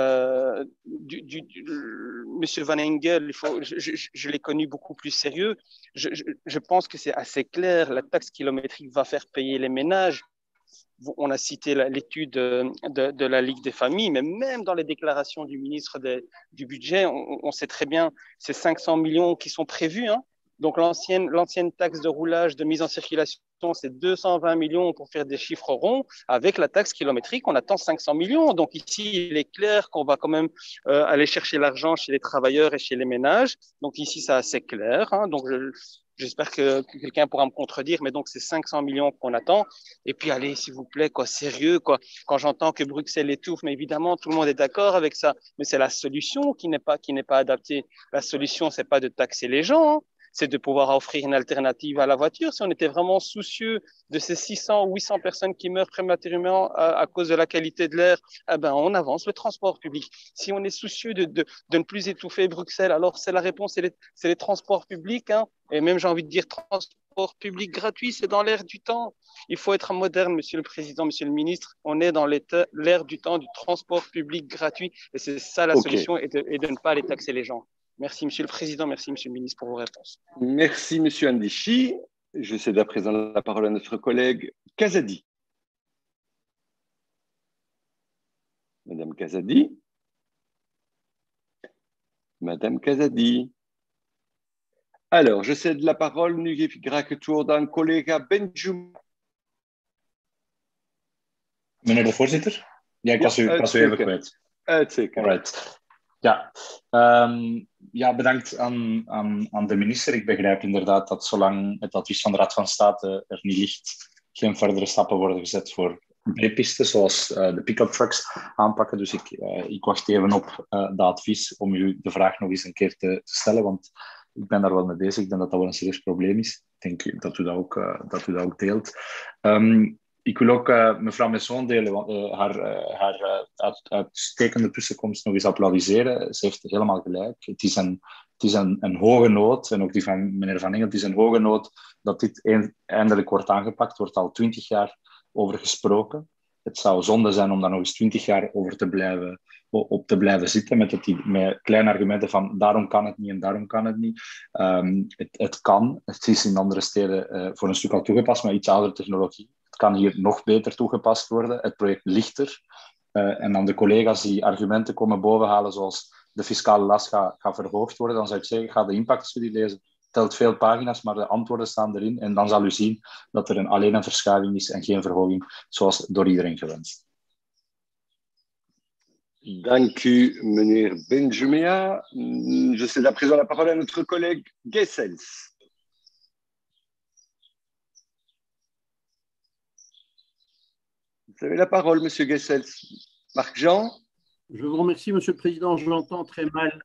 Monsieur Van Engel, je l'ai connu beaucoup plus sérieux. Je pense que c'est assez clair. La taxe kilométrique va faire payer les ménages. On a cité l'étude de la Ligue des familles, mais même dans les déclarations du ministre du budget, on sait très bien ces 500 millions qui sont prévus. Hein. Donc l'ancienne taxe de roulage, de mise en circulation, c'est 220 millions pour faire des chiffres ronds. Avec la taxe kilométrique, on attend 500 millions. Donc ici, il est clair qu'on va quand même aller chercher l'argent chez les travailleurs et chez les ménages. Donc ici, c'est assez clair. Hein. Donc j'espère que quelqu'un pourra me contredire, mais donc c'est 500 millions qu'on attend. Et puis allez, s'il vous plaît, quoi, sérieux, quoi. Quand j'entends que Bruxelles étouffe, mais évidemment, tout le monde est d'accord avec ça. Mais c'est la solution qui n'est pas adaptée. La solution, c'est pas de taxer les gens. Hein. C'est de pouvoir offrir une alternative à la voiture. Si on était vraiment soucieux de ces 600 ou 800 personnes qui meurent prématurément à cause de la qualité de l'air, eh ben, on avance le transport public. Si on est soucieux de ne plus étouffer Bruxelles, alors c'est la réponse, c'est les transports publics. Hein. Et même, j'ai envie de dire, transport public gratuit, c'est dans l'air du temps. Il faut être moderne, Monsieur le Président, Monsieur le Ministre. On est dans l'air du temps du transport public gratuit. Et c'est ça la solution, et de ne pas aller taxer les gens. Merci, Monsieur le Président. Merci, Monsieur le Ministre, pour vos réponses. Merci, Monsieur Ndichi. Je cède à présent la parole à notre collègue Kazadi. Madame Kazadi. Madame Kazadi. Alors, je cède la parole nu graag het woord aan collega Benjoum. Meneer de voorzitter? Ja, ik was u even kwijt. Uitstekend. Alright. Ja, ja, bedankt aan de minister. Ik begrijp inderdaad dat zolang het advies van de Raad van State er niet ligt, geen verdere stappen worden gezet voor B-pistes, zoals de pick-up trucks aanpakken. Dus ik wacht even op dat advies om u de vraag nog eens een keer te stellen, want ik ben daar wel mee bezig. Ik denk dat dat wel een serieus probleem is. Ik denk dat u dat ook deelt. Ik wil ook mevrouw Messon delen, haar uitstekende tussenkomst nog eens applaudisseren. Ze heeft helemaal gelijk. Het is een hoge nood, en ook die van meneer Van Engel, het is een hoge nood dat dit eindelijk wordt aangepakt. Er wordt al 20 jaar over gesproken. Het zou zonde zijn om daar nog eens 20 jaar over te blijven zitten met kleine argumenten van daarom kan het niet en daarom kan het niet. Het kan. Het is in andere steden voor een stuk al toegepast, maar iets oudere technologie. Het kan hier nog beter toegepast worden. Het project ligt er. En dan de collega's die argumenten komen bovenhalen, zoals de fiscale last gaat verhoogd worden, dan zou ik zeggen, ga de impactstudie lezen. Het telt veel pagina's, maar de antwoorden staan erin. En dan zal u zien dat er alleen een verschuiving is en geen verhoging, zoals door iedereen gewenst. Dank u, meneer Benjumea. Je cède à présent la parole à notre collègue Gessels. Vous avez la parole, monsieur Gessels. Marc-Jean. Je vous remercie, monsieur le Président. Je l'entends très mal.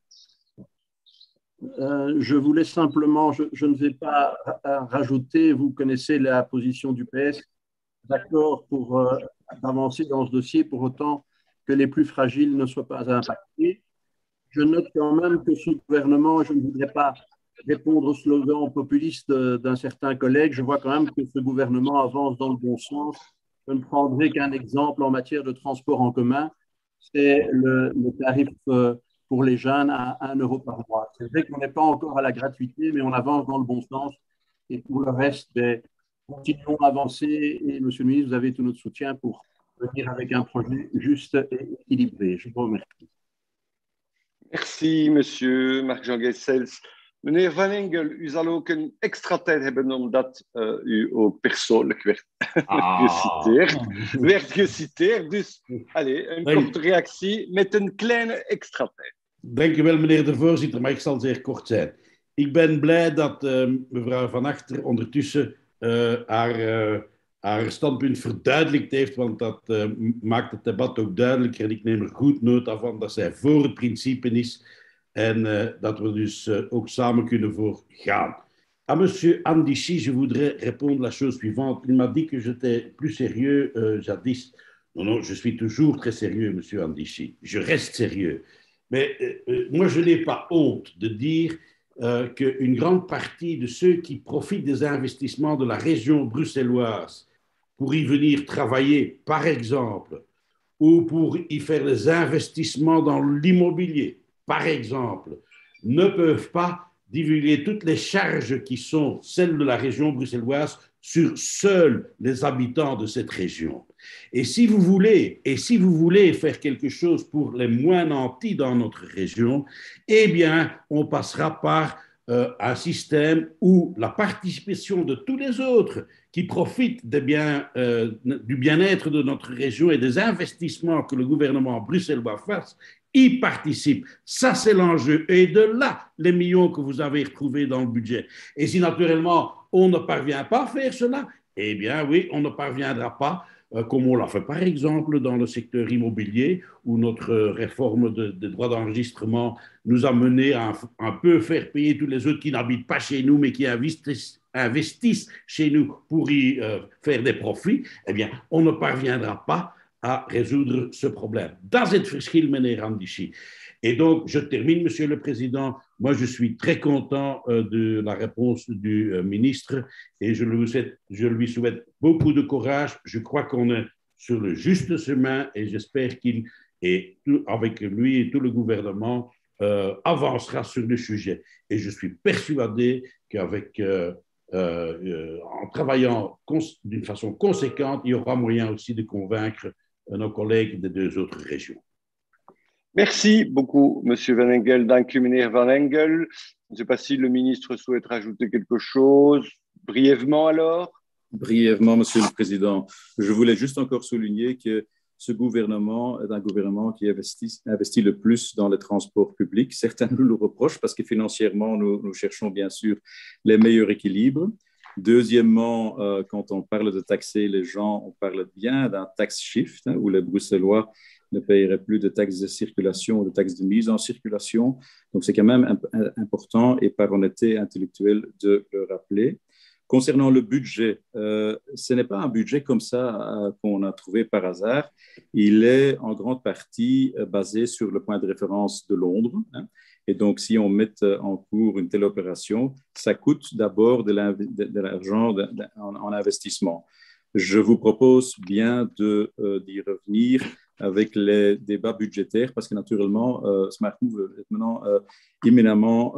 Je voulais simplement, je ne vais pas rajouter, vous connaissez la position du PS, d'accord pour avancer dans ce dossier, pour autant que les plus fragiles ne soient pas impactés. Je note quand même que ce gouvernement, je ne voudrais pas répondre au slogan populiste d'un certain collègue, je vois quand même que ce gouvernement avance dans le bon sens. Je ne prendrai qu'un exemple en matière de transport en commun, c'est le tarif pour les jeunes à 1 € par mois. C'est vrai qu'on n'est pas encore à la gratuité, mais on avance dans le bon sens. Et pour le reste, continuons à avancer. Et monsieur le ministre, vous avez tout notre soutien pour venir avec un projet juste et équilibré. Je vous remercie. Merci. Merci, monsieur Marc-Jean Geisels. Meneer Van Engel, u zal ook een extra tijd hebben omdat u ook persoonlijk werd geciteerd. Dus, allez, een korte reactie met een kleine extra tijd. Dank u wel, meneer de voorzitter, maar ik zal zeer kort zijn. Ik ben blij dat mevrouw Van Achter ondertussen haar standpunt verduidelijkt heeft, want dat maakt het debat ook duidelijker. En ik neem er goed nota van dat zij voor het principe is en dat we dus ook samen kunnen voor gaan. À monsieur Andichy, je voudrais répondre la chose suivante. Il m'a dit que j'étais plus sérieux jadis. Non, non, je suis toujours très sérieux, monsieur Andichy. Je reste sérieux. Mais moi, je n'ai pas honte de dire qu'une grande partie de ceux qui profitent des investissements de la région bruxelloise pour y venir travailler, par exemple, ou pour y faire des investissements dans l'immobilier, par exemple, ne peuvent pas divulguer toutes les charges qui sont celles de la région bruxelloise sur seuls les habitants de cette région. Et si vous voulez faire quelque chose pour les moins nantis dans notre région, eh bien, on passera par un système où la participation de tous les autres qui profitent du bien-être de notre région et des investissements que le gouvernement bruxellois fasse, y participent. Ça, c'est l'enjeu. Et de là, les millions que vous avez retrouvés dans le budget. Et si naturellement, on ne parvient pas à faire cela, eh bien oui, on ne parviendra pas, comme on l'a fait par exemple dans le secteur immobilier, où notre réforme des droits d'enregistrement nous a mené à un peu faire payer tous les autres qui n'habitent pas chez nous, mais qui investissent chez nous pour y faire des profits. Eh bien, on ne parviendra pas à résoudre ce problème. Dat is het verschil, meneer Andichy. Et donc, je termine, Monsieur le Président. Moi, je suis très content de la réponse du ministre et je lui souhaite beaucoup de courage. Je crois qu'on est sur le juste chemin et j'espère qu'il, avec lui et tout le gouvernement, avancera sur le sujet. Et je suis persuadé qu'avec en travaillant d'une façon conséquente, il y aura moyen aussi de convaincre nos collègues des deux autres régions. Merci beaucoup, Monsieur Van Engel. Dank u, meneer Van Engel. Je ne sais pas si le ministre souhaite rajouter quelque chose. Brièvement alors. Brièvement, Monsieur le Président. Je voulais juste encore souligner que ce gouvernement est un gouvernement qui investit le plus dans les transports publics. Certains nous le reprochent parce que financièrement, nous cherchons bien sûr les meilleurs équilibres. Deuxièmement, quand on parle de taxer les gens, on parle bien d'un tax shift, où les Bruxellois ne paieraient plus de taxes de circulation ou de taxes de mise en circulation. Donc, c'est quand même important et par honnêteté intellectuelle de le rappeler. Concernant le budget, ce n'est pas un budget comme ça qu'on a trouvé par hasard. Il est en grande partie basé sur le point de référence de Londres. Et donc, si on met en cours une telle opération, ça coûte d'abord de l'argent en investissement. Je vous propose bien d'y revenir avec les débats budgétaires parce que naturellement, Smart Move est maintenant imminemment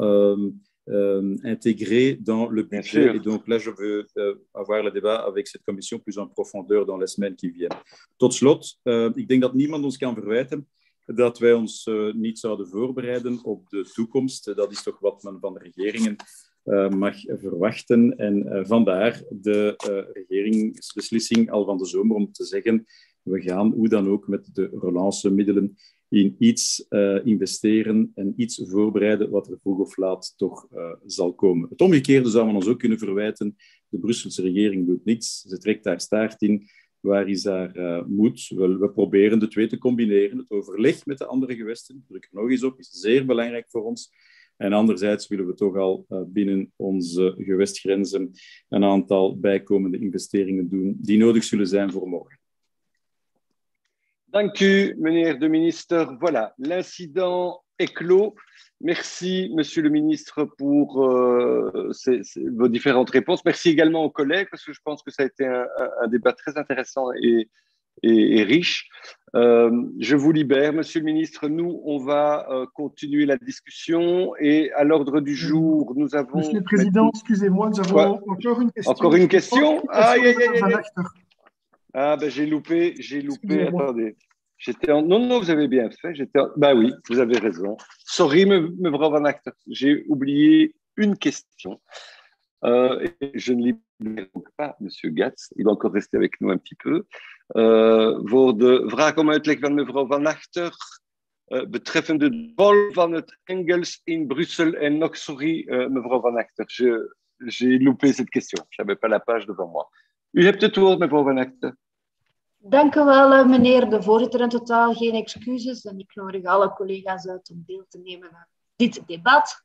intégré dans le budget. Et donc là, je veux avoir le débat avec cette commission plus en profondeur dans les semaines qui viennent. Tot slot, ik denk dat niemand ons kan verwijten dat wij ons niet zouden voorbereiden op de toekomst. Dat is toch wat men van de regeringen mag verwachten. En vandaar de regeringsbeslissing al van de zomer om te zeggen, we gaan hoe dan ook met de relancemiddelen in iets investeren en iets voorbereiden wat er vroeg of laat toch zal komen. Het omgekeerde zou men ons ook kunnen verwijten. De Brusselse regering doet niets. Ze trekt haar staart in. Waar is haar moed? We proberen de twee te combineren. Het overleg met de andere gewesten, druk er nog eens op, is zeer belangrijk voor ons. En anderzijds willen we toch al binnen onze gewestgrenzen een aantal bijkomende investeringen doen die nodig zullen zijn voor morgen. Dank u, meneer de ministre. Voilà, l'incident est clos. Merci, monsieur le ministre, pour vos différentes réponses. Merci également aux collègues, parce que je pense que ça a été un débat très intéressant et riche. Je vous libère, monsieur le ministre. Nous, on va continuer la discussion. Et à l'ordre du jour, nous avons... Monsieur le Président, excusez-moi, nous avons encore une question. Encore une question? Ah, ben j'ai loupé. Attendez. Non, vous avez bien fait. Bah oui, vous avez raison. Sorry, mevrouw Van Achter, j'ai oublié une question. Et je ne libère donc pas monsieur Gatz, il va encore rester avec nous un petit peu. Voor de vraag om uitleg van mevrouw Van Achter betreffende de rol van het Engels in Brussel. En nog sorry, mevrouw Van Achter, j'ai loupé cette question. Je n'avais pas la page devant moi. U hebt het woord, mevrouw Van Achter. Dank u wel, meneer de voorzitter. In totaal geen excuses. En ik nodig alle collega's uit om deel te nemen aan dit debat.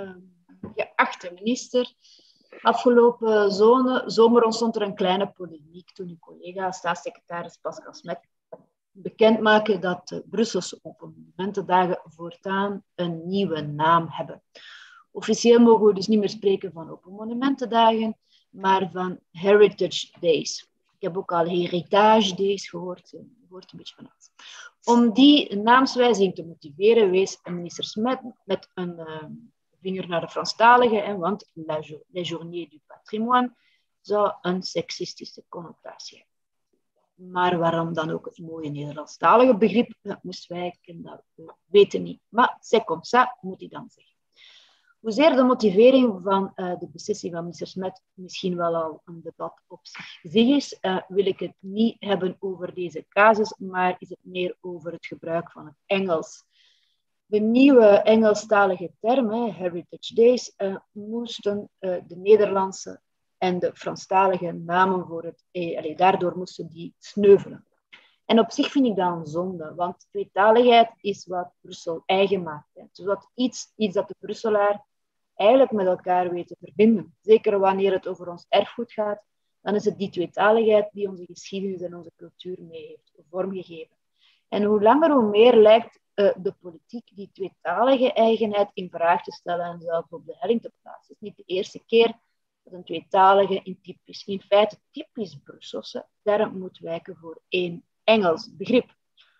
Geachte minister, afgelopen zomer ontstond er een kleine polemiek toen uw collega staatssecretaris Pascal Smet bekendmaakte dat de Brusselse Open Monumentendagen voortaan een nieuwe naam hebben. Officieel mogen we dus niet meer spreken van Open Monumentendagen, maar van Heritage Days. Ik heb ook al Heritage Days gehoord. Je hoort een beetje van alles. Om die naamswijziging te motiveren, wees minister Smet met een vinger naar de Franstaligen, want les Journées du Patrimoine zou een seksistische connotatie hebben. Maar waarom dan ook het mooie Nederlandstalige begrip? Dat moesten wij kennen, dat weten niet. Maar c'est comme ça, moet ik dan zeggen. Hoezeer de motivering van de beslissing van minister Smet misschien wel al een debat op zich is, wil ik het niet hebben over deze casus, maar is het meer over het gebruik van het Engels. De nieuwe Engelstalige termen, Heritage Days, moesten de Nederlandse en de Franstalige namen daardoor moesten die sneuvelen. En op zich vind ik dat een zonde, want tweetaligheid is wat Brussel eigen maakt. Het is iets dat de Brusselaar eigenlijk met elkaar weet te verbinden. Zeker wanneer het over ons erfgoed gaat, dan is het die tweetaligheid die onze geschiedenis en onze cultuur mee heeft vormgegeven. En hoe langer hoe meer lijkt de politiek die tweetalige eigenheid in vraag te stellen en zelfs op de helling te plaatsen. Het is niet de eerste keer dat een tweetalige in feite typisch Brusselse term moet wijken voor één Engels begrip.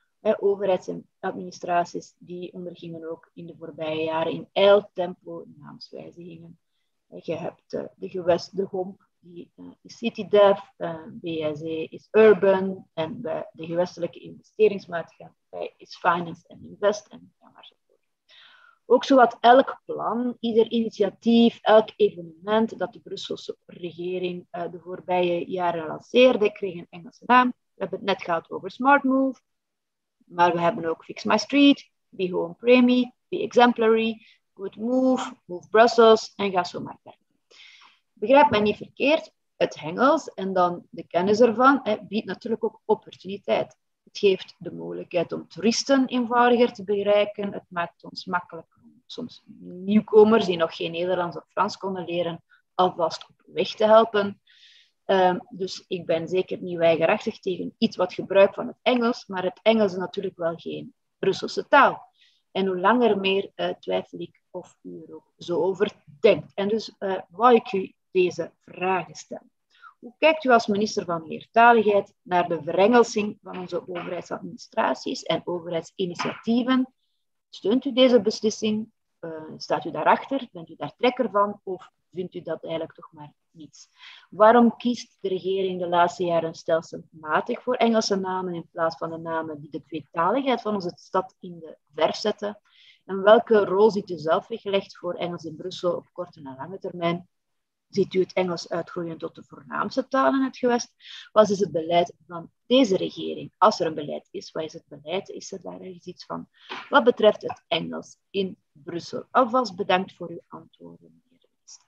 Overheidsadministraties die ondergingen ook in de voorbije jaren in ijltempo naamswijzigingen. Je hebt de GOMP, die is CityDev, BSE is Urban en bij de gewestelijke investeringsmaatschappij is Finance and Invest en ga maar zo voort. Ook zowat elk plan, ieder initiatief, elk evenement dat de Brusselse regering de voorbije jaren lanceerde, kreeg een Engelse naam. We hebben het net gehad over Smart Move, maar we hebben ook Fix My Street, Be Home Premi, Be Exemplary, Good Move, Move Brussels en ga zo maar verder. Begrijp mij niet verkeerd, het Engels en dan de kennis ervan biedt natuurlijk ook opportuniteit. Het geeft de mogelijkheid om toeristen eenvoudiger te bereiken. Het maakt ons makkelijk om soms nieuwkomers die nog geen Nederlands of Frans konden leren, alvast op weg te helpen. Dus ik ben zeker niet weigerachtig tegen iets wat gebruik van het Engels, maar het Engels is natuurlijk wel geen Brusselse taal. En hoe langer meer twijfel ik of u er ook zo over denkt. En dus wou ik u deze vragen stellen. Hoe kijkt u als minister van Meertaligheid naar de verengelsing van onze overheidsadministraties en overheidsinitiatieven? Steunt u deze beslissing? Staat u daarachter? Bent u daar trekker van? Of vindt u dat eigenlijk toch maar niets? Waarom kiest de regering de laatste jaren stelselmatig voor Engelse namen in plaats van de namen die de tweetaligheid van onze stad in de verf zetten? En welke rol ziet u zelf weggelegd voor Engels in Brussel op korte en lange termijn? Ziet u het Engels uitgroeien tot de voornaamste taal in het gewest? Wat is het beleid van deze regering? Als er een beleid is, wat is het beleid? Is er daar ergens iets van? Wat betreft het Engels in Brussel. Alvast bedankt voor uw antwoorden, meneer de minister.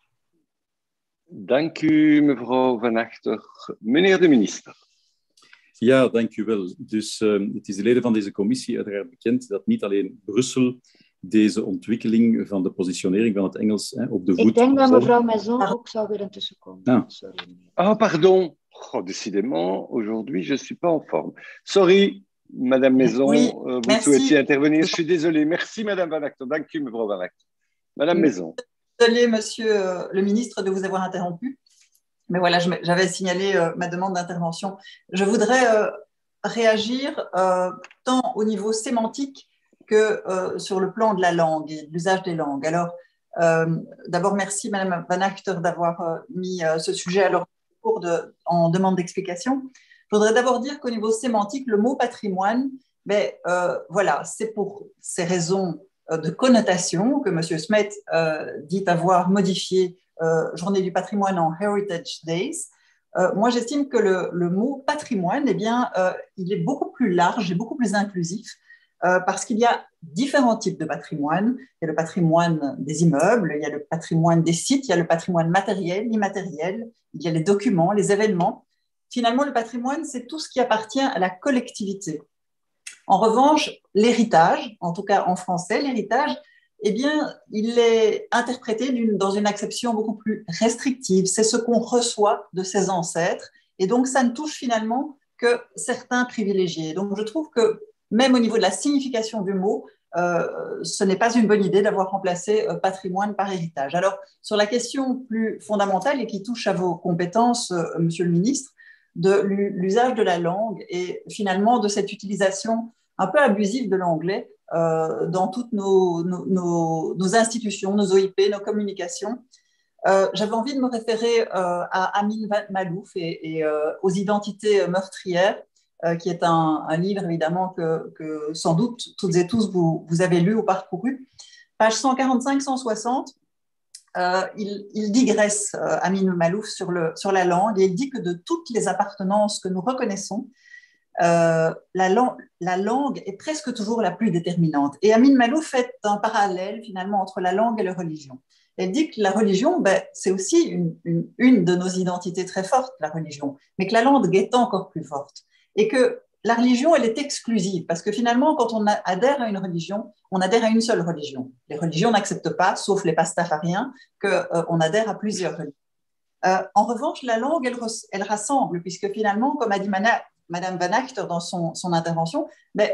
Dank u, mevrouw Van Achter. Meneer de minister. Ja, dank u wel. Dus het is de leden van deze commissie uiteraard bekend dat niet alleen Brussel deze ontwikkeling van de positionering van het Engels op de voet... Ik denk dat mevrouw Maison ook zou willen tussenkomen. Ah. Sorry. Ah, pardon. Oh, décidément, aujourd'hui, je ne suis pas en forme. Sorry, madame Maison, Oui, vous souhaitiez intervenir. Je suis désolé. Merci, madame Van Achter. Dank u, mevrouw Van Achter. Madame Maison. Désolé, monsieur le ministre, de vous avoir interrompu. Mais voilà, j'avais signalé ma demande d'intervention. Je voudrais réagir tant au niveau sémantique que sur le plan de la langue et de l'usage des langues. Alors, d'abord, merci Madame Van Achter d'avoir mis ce sujet à l'ordre du jour en demande d'explication. Je voudrais d'abord dire qu'au niveau sémantique, le mot patrimoine, voilà, c'est pour ces raisons de connotation que M. Smet dit avoir modifié Journée du patrimoine en Heritage Days. Moi, j'estime que le mot patrimoine, eh bien, il est beaucoup plus large et beaucoup plus inclusif parce qu'il y a différents types de patrimoine. Il y a le patrimoine des immeubles, il y a le patrimoine des sites, il y a le patrimoine matériel, immatériel, il y a les documents, les événements. Finalement, le patrimoine, c'est tout ce qui appartient à la collectivité. En revanche, l'héritage, en tout cas en français, l'héritage, eh bien, il est interprété dans une acception beaucoup plus restrictive. C'est ce qu'on reçoit de ses ancêtres, et donc ça ne touche finalement que certains privilégiés. Donc je trouve que même au niveau de la signification du mot, ce n'est pas une bonne idée d'avoir remplacé patrimoine par héritage. Alors, sur la question plus fondamentale et qui touche à vos compétences, Monsieur le ministre, de l'usage de la langue et finalement de cette utilisation un peu abusive de l'anglais dans toutes nos institutions, nos OIP, nos communications. J'avais envie de me référer à Amin Malouf et aux identités meurtrières, qui est un livre évidemment que sans doute toutes et tous vous avez lu ou parcouru. Page 145-160, il digresse, Amin Malouf, sur la langue, et il dit que de toutes les appartenances que nous reconnaissons, la langue est presque toujours la plus déterminante. Et Amin Malouf fait un parallèle finalement entre la langue et la religion. Elle dit que la religion, c'est aussi une de nos identités très fortes, la religion, mais que la langue est encore plus forte. Et que la religion, elle est exclusive, parce que finalement, quand on adhère à une religion, on adhère à une seule religion. Les religions n'acceptent pas, sauf les pastafariens, qu'on adhère à plusieurs religions. En revanche, la langue, elle rassemble, puisque finalement, comme a dit Madame Van Achter dans son intervention,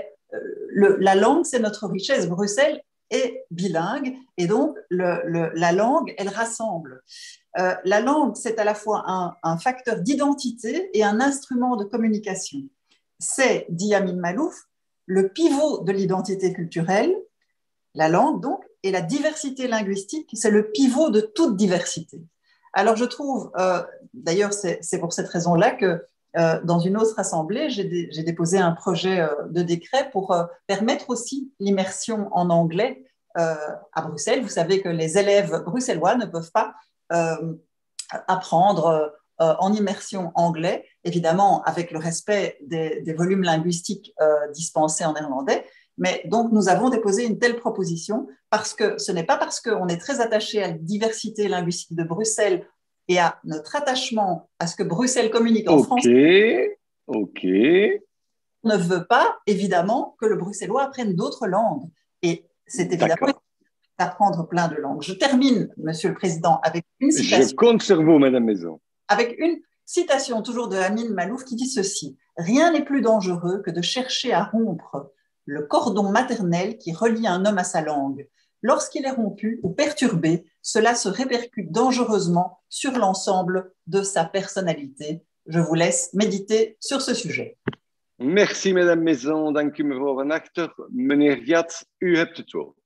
la langue, c'est notre richesse. Bruxelles est bilingue, et donc la langue, elle rassemble. La langue, c'est à la fois un facteur d'identité et un instrument de communication. C'est, dit Amin Malouf, le pivot de l'identité culturelle, la langue donc, et la diversité linguistique, c'est le pivot de toute diversité. Alors je trouve, d'ailleurs c'est pour cette raison-là que dans une autre assemblée, j'ai déposé un projet de décret pour permettre aussi l'immersion en anglais à Bruxelles. Vous savez que les élèves bruxellois ne peuvent pas apprendre en immersion anglais, évidemment avec le respect des volumes linguistiques dispensés en néerlandais. Mais donc, nous avons déposé une telle proposition parce que ce n'est pas parce qu'on est très attaché à la diversité linguistique de Bruxelles et à notre attachement à ce que Bruxelles communique en français. OK. On ne veut pas, évidemment, que le bruxellois apprenne d'autres langues. Et c'est évidemment d'apprendre plein de langues. Je termine, Monsieur le Président, avec une citation. Je compte sur vous, Madame Maison. Avec une citation toujours de Amin Malouf qui dit ceci: « Rien n'est plus dangereux que de chercher à rompre le cordon maternel qui relie un homme à sa langue. Lorsqu'il est rompu ou perturbé, cela se répercute dangereusement sur l'ensemble de sa personnalité. » Je vous laisse méditer sur ce sujet. Merci, Madame Maison. Dank u, mevrouw Van Achter. Meneer Giat, u hebt het woord.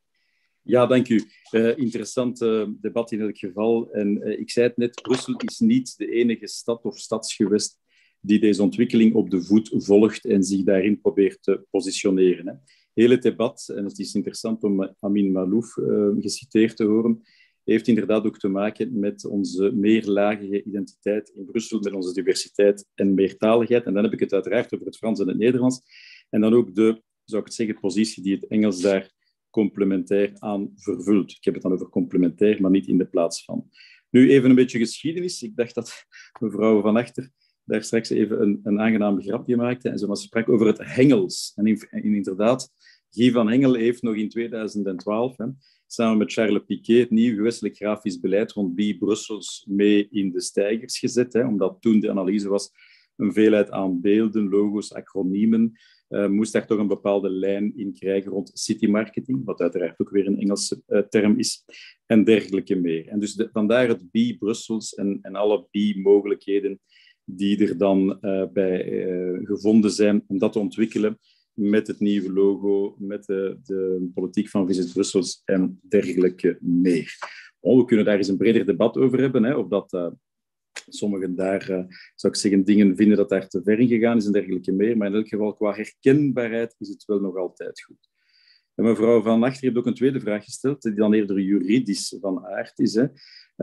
Ja, dank u. Interessant debat in elk geval. En ik zei het net, Brussel is niet de enige stad of stadsgewest die deze ontwikkeling op de voet volgt en zich daarin probeert te positioneren. Hè. Heel het debat, en het is interessant om Amin Malouf geciteerd te horen, heeft inderdaad ook te maken met onze meerlagige identiteit in Brussel, met onze diversiteit en meertaligheid. En dan heb ik het uiteraard over het Frans en het Nederlands. En dan ook de, zou ik het zeggen, positie die het Engels daar complementair aan vervult. Ik heb het dan over complementair, maar niet in de plaats van. Nu even een beetje geschiedenis. Ik dacht dat mevrouw Van Achter daar straks even een aangenaam grapje maakte en ze sprak over het Hengels. En inderdaad, Guy van Hengel heeft nog in 2012, samen met Charles Piquet, het nieuw gewestelijk grafisch beleid rond Be Brussels mee in de stijgers gezet, omdat toen de analyse was een veelheid aan beelden, logo's, acroniemen, moest daar toch een bepaalde lijn in krijgen rond city marketing, wat uiteraard ook weer een Engelse term is, en dergelijke meer. En dus vandaar het Be Brussels en alle Be-mogelijkheden die er dan bij gevonden zijn om dat te ontwikkelen met het nieuwe logo, met de politiek van Visit Brussels en dergelijke meer. We kunnen daar eens een breder debat over hebben, of dat sommigen daar, zou ik zeggen, dingen vinden dat daar te ver in gegaan is en dergelijke meer. Maar in elk geval, qua herkenbaarheid is het wel nog altijd goed. En mevrouw Van Achter heeft ook een tweede vraag gesteld, die dan eerder juridisch van aard is. Hè.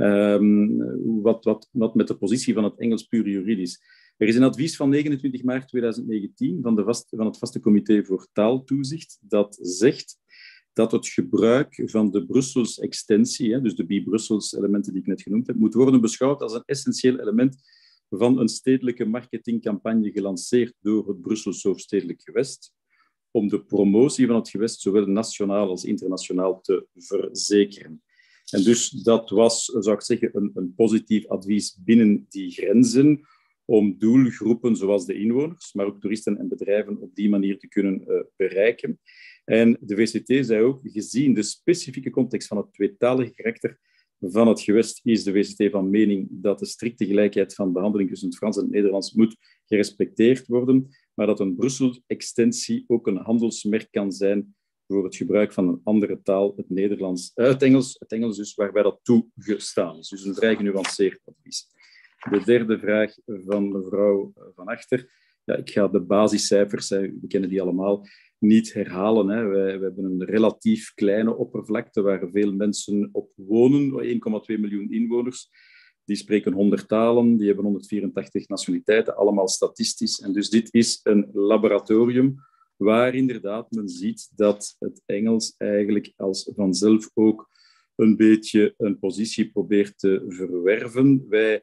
Wat met de positie van het Engels puur juridisch? Er is een advies van 29 maart 2019 van het Vaste Comité voor Taaltoezicht dat zegt dat het gebruik van de Brussels extensie, dus de B-Brussels elementen die ik net genoemd heb, moet worden beschouwd als een essentieel element van een stedelijke marketingcampagne gelanceerd door het Brussels Hoofdstedelijk Gewest om de promotie van het gewest zowel nationaal als internationaal te verzekeren. En dus dat was, zou ik zeggen, een positief advies binnen die grenzen om doelgroepen zoals de inwoners, maar ook toeristen en bedrijven op die manier te kunnen bereiken. En de VCT zei ook, gezien de specifieke context van het tweetalige karakter van het gewest, is de VCT van mening dat de strikte gelijkheid van behandeling tussen het Frans en het Nederlands moet gerespecteerd worden, maar dat een Brussel-extensie ook een handelsmerk kan zijn voor het gebruik van een andere taal, het Nederlands, het Engels dus, waarbij dat toegestaan is. Dus een vrij genuanceerd advies. De derde vraag van mevrouw Van Achter. Ja, ik ga de basiscijfers, we kennen die allemaal, niet herhalen. Hè. We hebben een relatief kleine oppervlakte waar veel mensen op wonen, 1,2 miljoen inwoners. Die spreken 100 talen, die hebben 184 nationaliteiten, allemaal statistisch. En dus dit is een laboratorium waar inderdaad men ziet dat het Engels eigenlijk als vanzelf ook een beetje een positie probeert te verwerven. Wij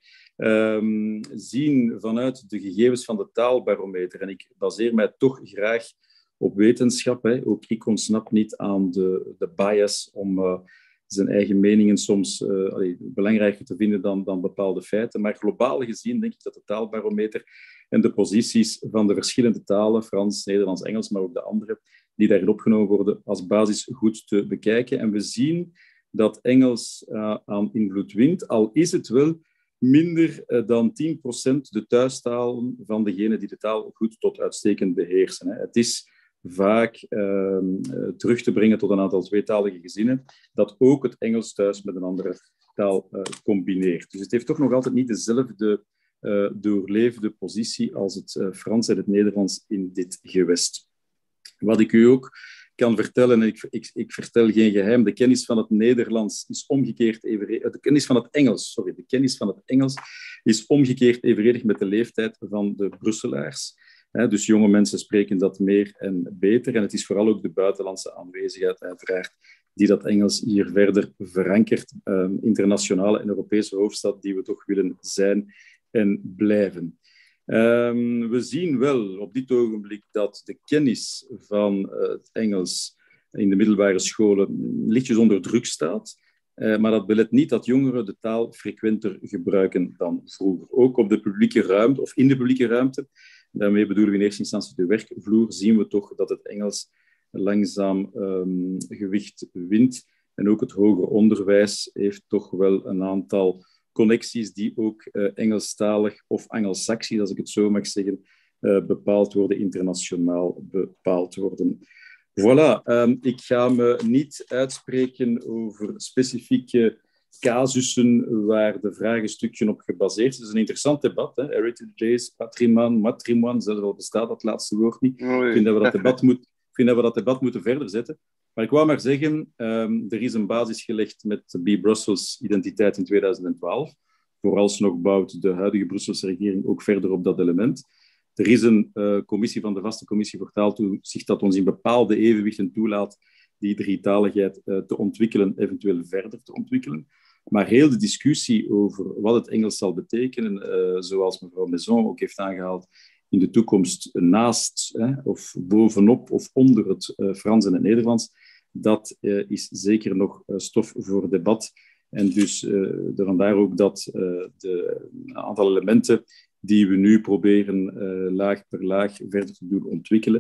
zien vanuit de gegevens van de taalbarometer, en ik baseer mij toch graag op wetenschap, hè. Ook ik ontsnap niet aan de bias om zijn eigen meningen soms belangrijker te vinden dan bepaalde feiten. Maar globaal gezien denk ik dat de taalbarometer en de posities van de verschillende talen, Frans, Nederlands, Engels, maar ook de andere, die daarin opgenomen worden, als basis goed te bekijken. En we zien dat Engels aan invloed wint, al is het wel minder dan 10% de thuistaal van degenen die de taal goed tot uitstekend beheersen. Het is vaak terug te brengen tot een aantal tweetalige gezinnen, dat ook het Engels thuis met een andere taal combineert. Dus het heeft toch nog altijd niet dezelfde doorleefde positie als het Frans en het Nederlands in dit gewest. Wat ik u ook kan vertellen, en ik vertel geen geheim, de kennis van het Nederlands is omgekeerd evenredig, de kennis van het Engels is omgekeerd evenredig met de leeftijd van de Brusselaars. Dus jonge mensen spreken dat meer en beter. En het is vooral ook de buitenlandse aanwezigheid, uiteraard, die dat Engels hier verder verankert. Internationale en Europese hoofdstad die we toch willen zijn en blijven. We zien wel op dit ogenblik dat de kennis van het Engels in de middelbare scholen lichtjes onder druk staat. Maar dat belet niet dat jongeren de taal frequenter gebruiken dan vroeger. Ook op de publieke ruimte, of in de publieke ruimte, daarmee bedoelen we in eerste instantie de werkvloer, zien we toch dat het Engels langzaam gewicht wint. En ook het hoger onderwijs heeft toch wel een aantal connecties die ook Engelstalig of Angelsaksisch, als ik het zo mag zeggen, bepaald worden, internationaal bepaald worden. Voilà, ik ga me niet uitspreken over specifieke casussen waar de vraag een stukje op gebaseerd is. Het is een interessant debat, hè? Heritages, matrimoine, zelfs al bestaat dat laatste woord niet. Ik vind dat we dat debat moeten verder zetten. Maar ik wou maar zeggen, er is een basis gelegd met de B-Brussels identiteit in 2012. Vooralsnog bouwt de huidige Brusselse regering ook verder op dat element. Er is een commissie van de Vaste Commissie voor Taaltoezicht dat ons in bepaalde evenwichten toelaat die drietaligheid te ontwikkelen, eventueel verder te ontwikkelen. Maar heel de discussie over wat het Engels zal betekenen, zoals mevrouw Maison ook heeft aangehaald, in de toekomst naast of bovenop of onder het Frans en het Nederlands, dat is zeker nog stof voor debat. En dus vandaar ook dat de aantal elementen die we nu proberen laag per laag verder te doen ontwikkelen,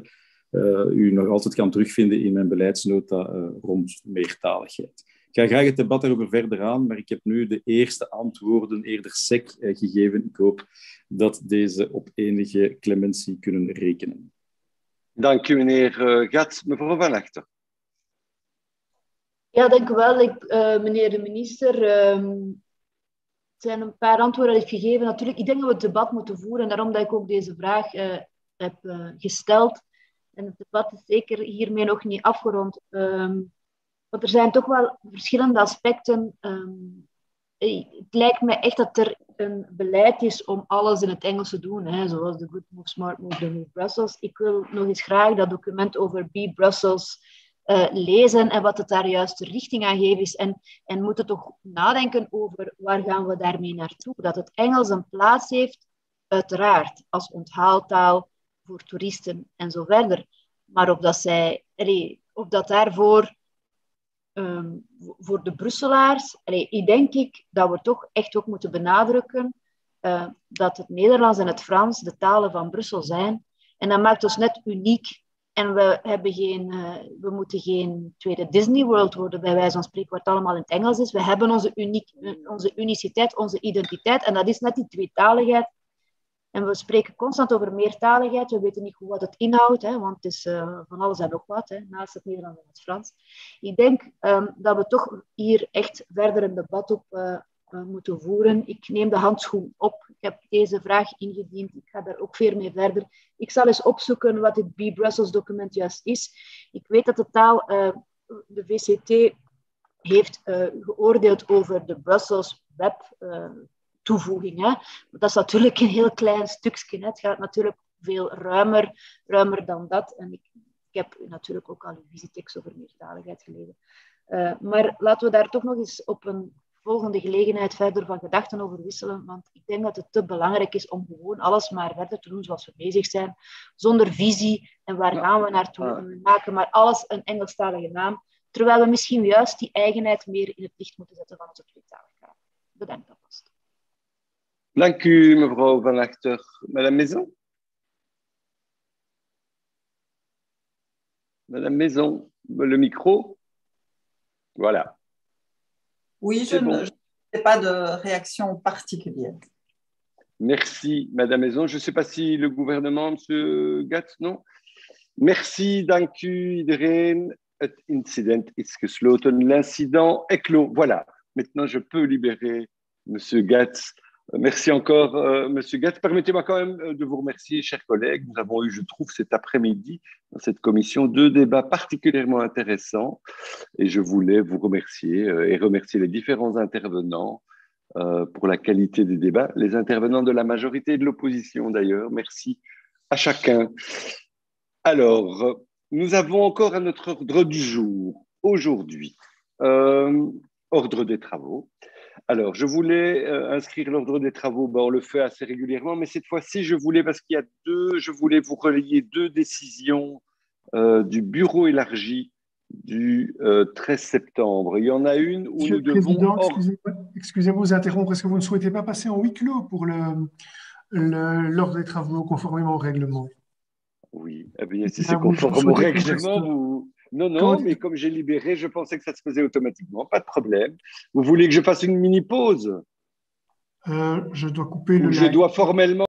u nog altijd kan terugvinden in mijn beleidsnota rond meertaligheid. Ik ga graag het debat daarover verder aan, maar ik heb nu de eerste antwoorden eerder sec gegeven. Ik hoop dat deze op enige clementie kunnen rekenen. Dank u, meneer Gat. Mevrouw Van Achter. Ja, dank u wel, meneer de minister. Het zijn een paar antwoorden die ik heb gegeven. Natuurlijk, ik denk dat we het debat moeten voeren en daarom dat ik ook deze vraag heb gesteld. En het debat is zeker hiermee nog niet afgerond. Want er zijn toch wel verschillende aspecten. Het lijkt me echt dat er een beleid is om alles in het Engels te doen, hè, zoals de Good Move, Smart Move, de Move Brussels. Ik wil nog eens graag dat document over Be Brussels lezen en wat het daar juist de richting aan geeft is. En moeten toch nadenken over waar gaan we daarmee naartoe. Dat het Engels een plaats heeft, uiteraard, als onthaaltaal voor toeristen en zo verder. Maar of dat daarvoor voor de Brusselaars, ik denk dat we toch echt ook moeten benadrukken dat het Nederlands en het Frans de talen van Brussel zijn. En dat maakt ons net uniek. En we moeten geen tweede Disney World worden, bij wijze van spreken, waar het allemaal in het Engels is. We hebben onze uniciteit, onze identiteit. En dat is net die tweetaligheid. En we spreken constant over meertaligheid. We weten niet goed wat het inhoudt, hè, want het is van alles en nog wat, hè, naast het Nederlands en het Frans. Ik denk dat we toch hier echt verder een debat op moeten voeren. Ik neem de handschoen op. Ik heb deze vraag ingediend. Ik ga daar ook veel mee verder. Ik zal eens opzoeken wat dit Be Brussels document juist is. Ik weet dat de VCT heeft geoordeeld over de Brussels Web toevoeging. Hè. Dat is natuurlijk een heel klein stukje. Hè. Het gaat natuurlijk veel ruimer dan dat. En ik heb natuurlijk ook al een visietekst over meertaligheid gelezen. Maar laten we daar toch nog eens op een volgende gelegenheid verder van gedachten over wisselen, want ik denk dat het te belangrijk is om gewoon alles maar verder te doen zoals we bezig zijn, zonder visie en waar gaan we naartoe. En we maken maar alles een Engelstalige naam, terwijl we misschien juist die eigenheid meer in het licht moeten zetten van onze tweetaligheid. Bedankt alvast. Dank u, mevrouw Van Achter. Madame Maison? Madame Maison, le micro? Voilà. Oui, je n'ai pas de réaction particulière. Merci, Madame Maison. Je ne sais pas si le gouvernement, Monsieur Gatz, non? Merci, dank u iedereen. Het incident is gesloten. L'incident est clos. Voilà. Maintenant, je peux libérer Monsieur Gatz. Merci encore, Monsieur Gatz. Permettez-moi quand même de vous remercier, chers collègues. Nous avons eu, je trouve, cet après-midi, dans cette commission, 2 débats particulièrement intéressants. Et je voulais vous remercier et remercier les différents intervenants pour la qualité des débats, les intervenants de la majorité et de l'opposition d'ailleurs. Merci à chacun. Alors, nous avons encore à notre ordre du jour, aujourd'hui, ordre des travaux. Alors, je voulais inscrire l'ordre des travaux, on le fait assez régulièrement, mais cette fois-ci, je voulais vous relayer 2 décisions du bureau élargi du 13 septembre. Il y en a une où Monsieur le Président, excusez-moi de vous interrompre, est-ce que vous ne souhaitez pas passer en huis clos pour l'ordre des travaux conformément au règlement? Oui, eh bien, si c'est conforme au règlement, Non, mais comme j'ai libéré, je pensais que ça se faisait automatiquement, pas de problème. Vous voulez que je fasse une mini-pause? Je dois couper le live. Je dois formellement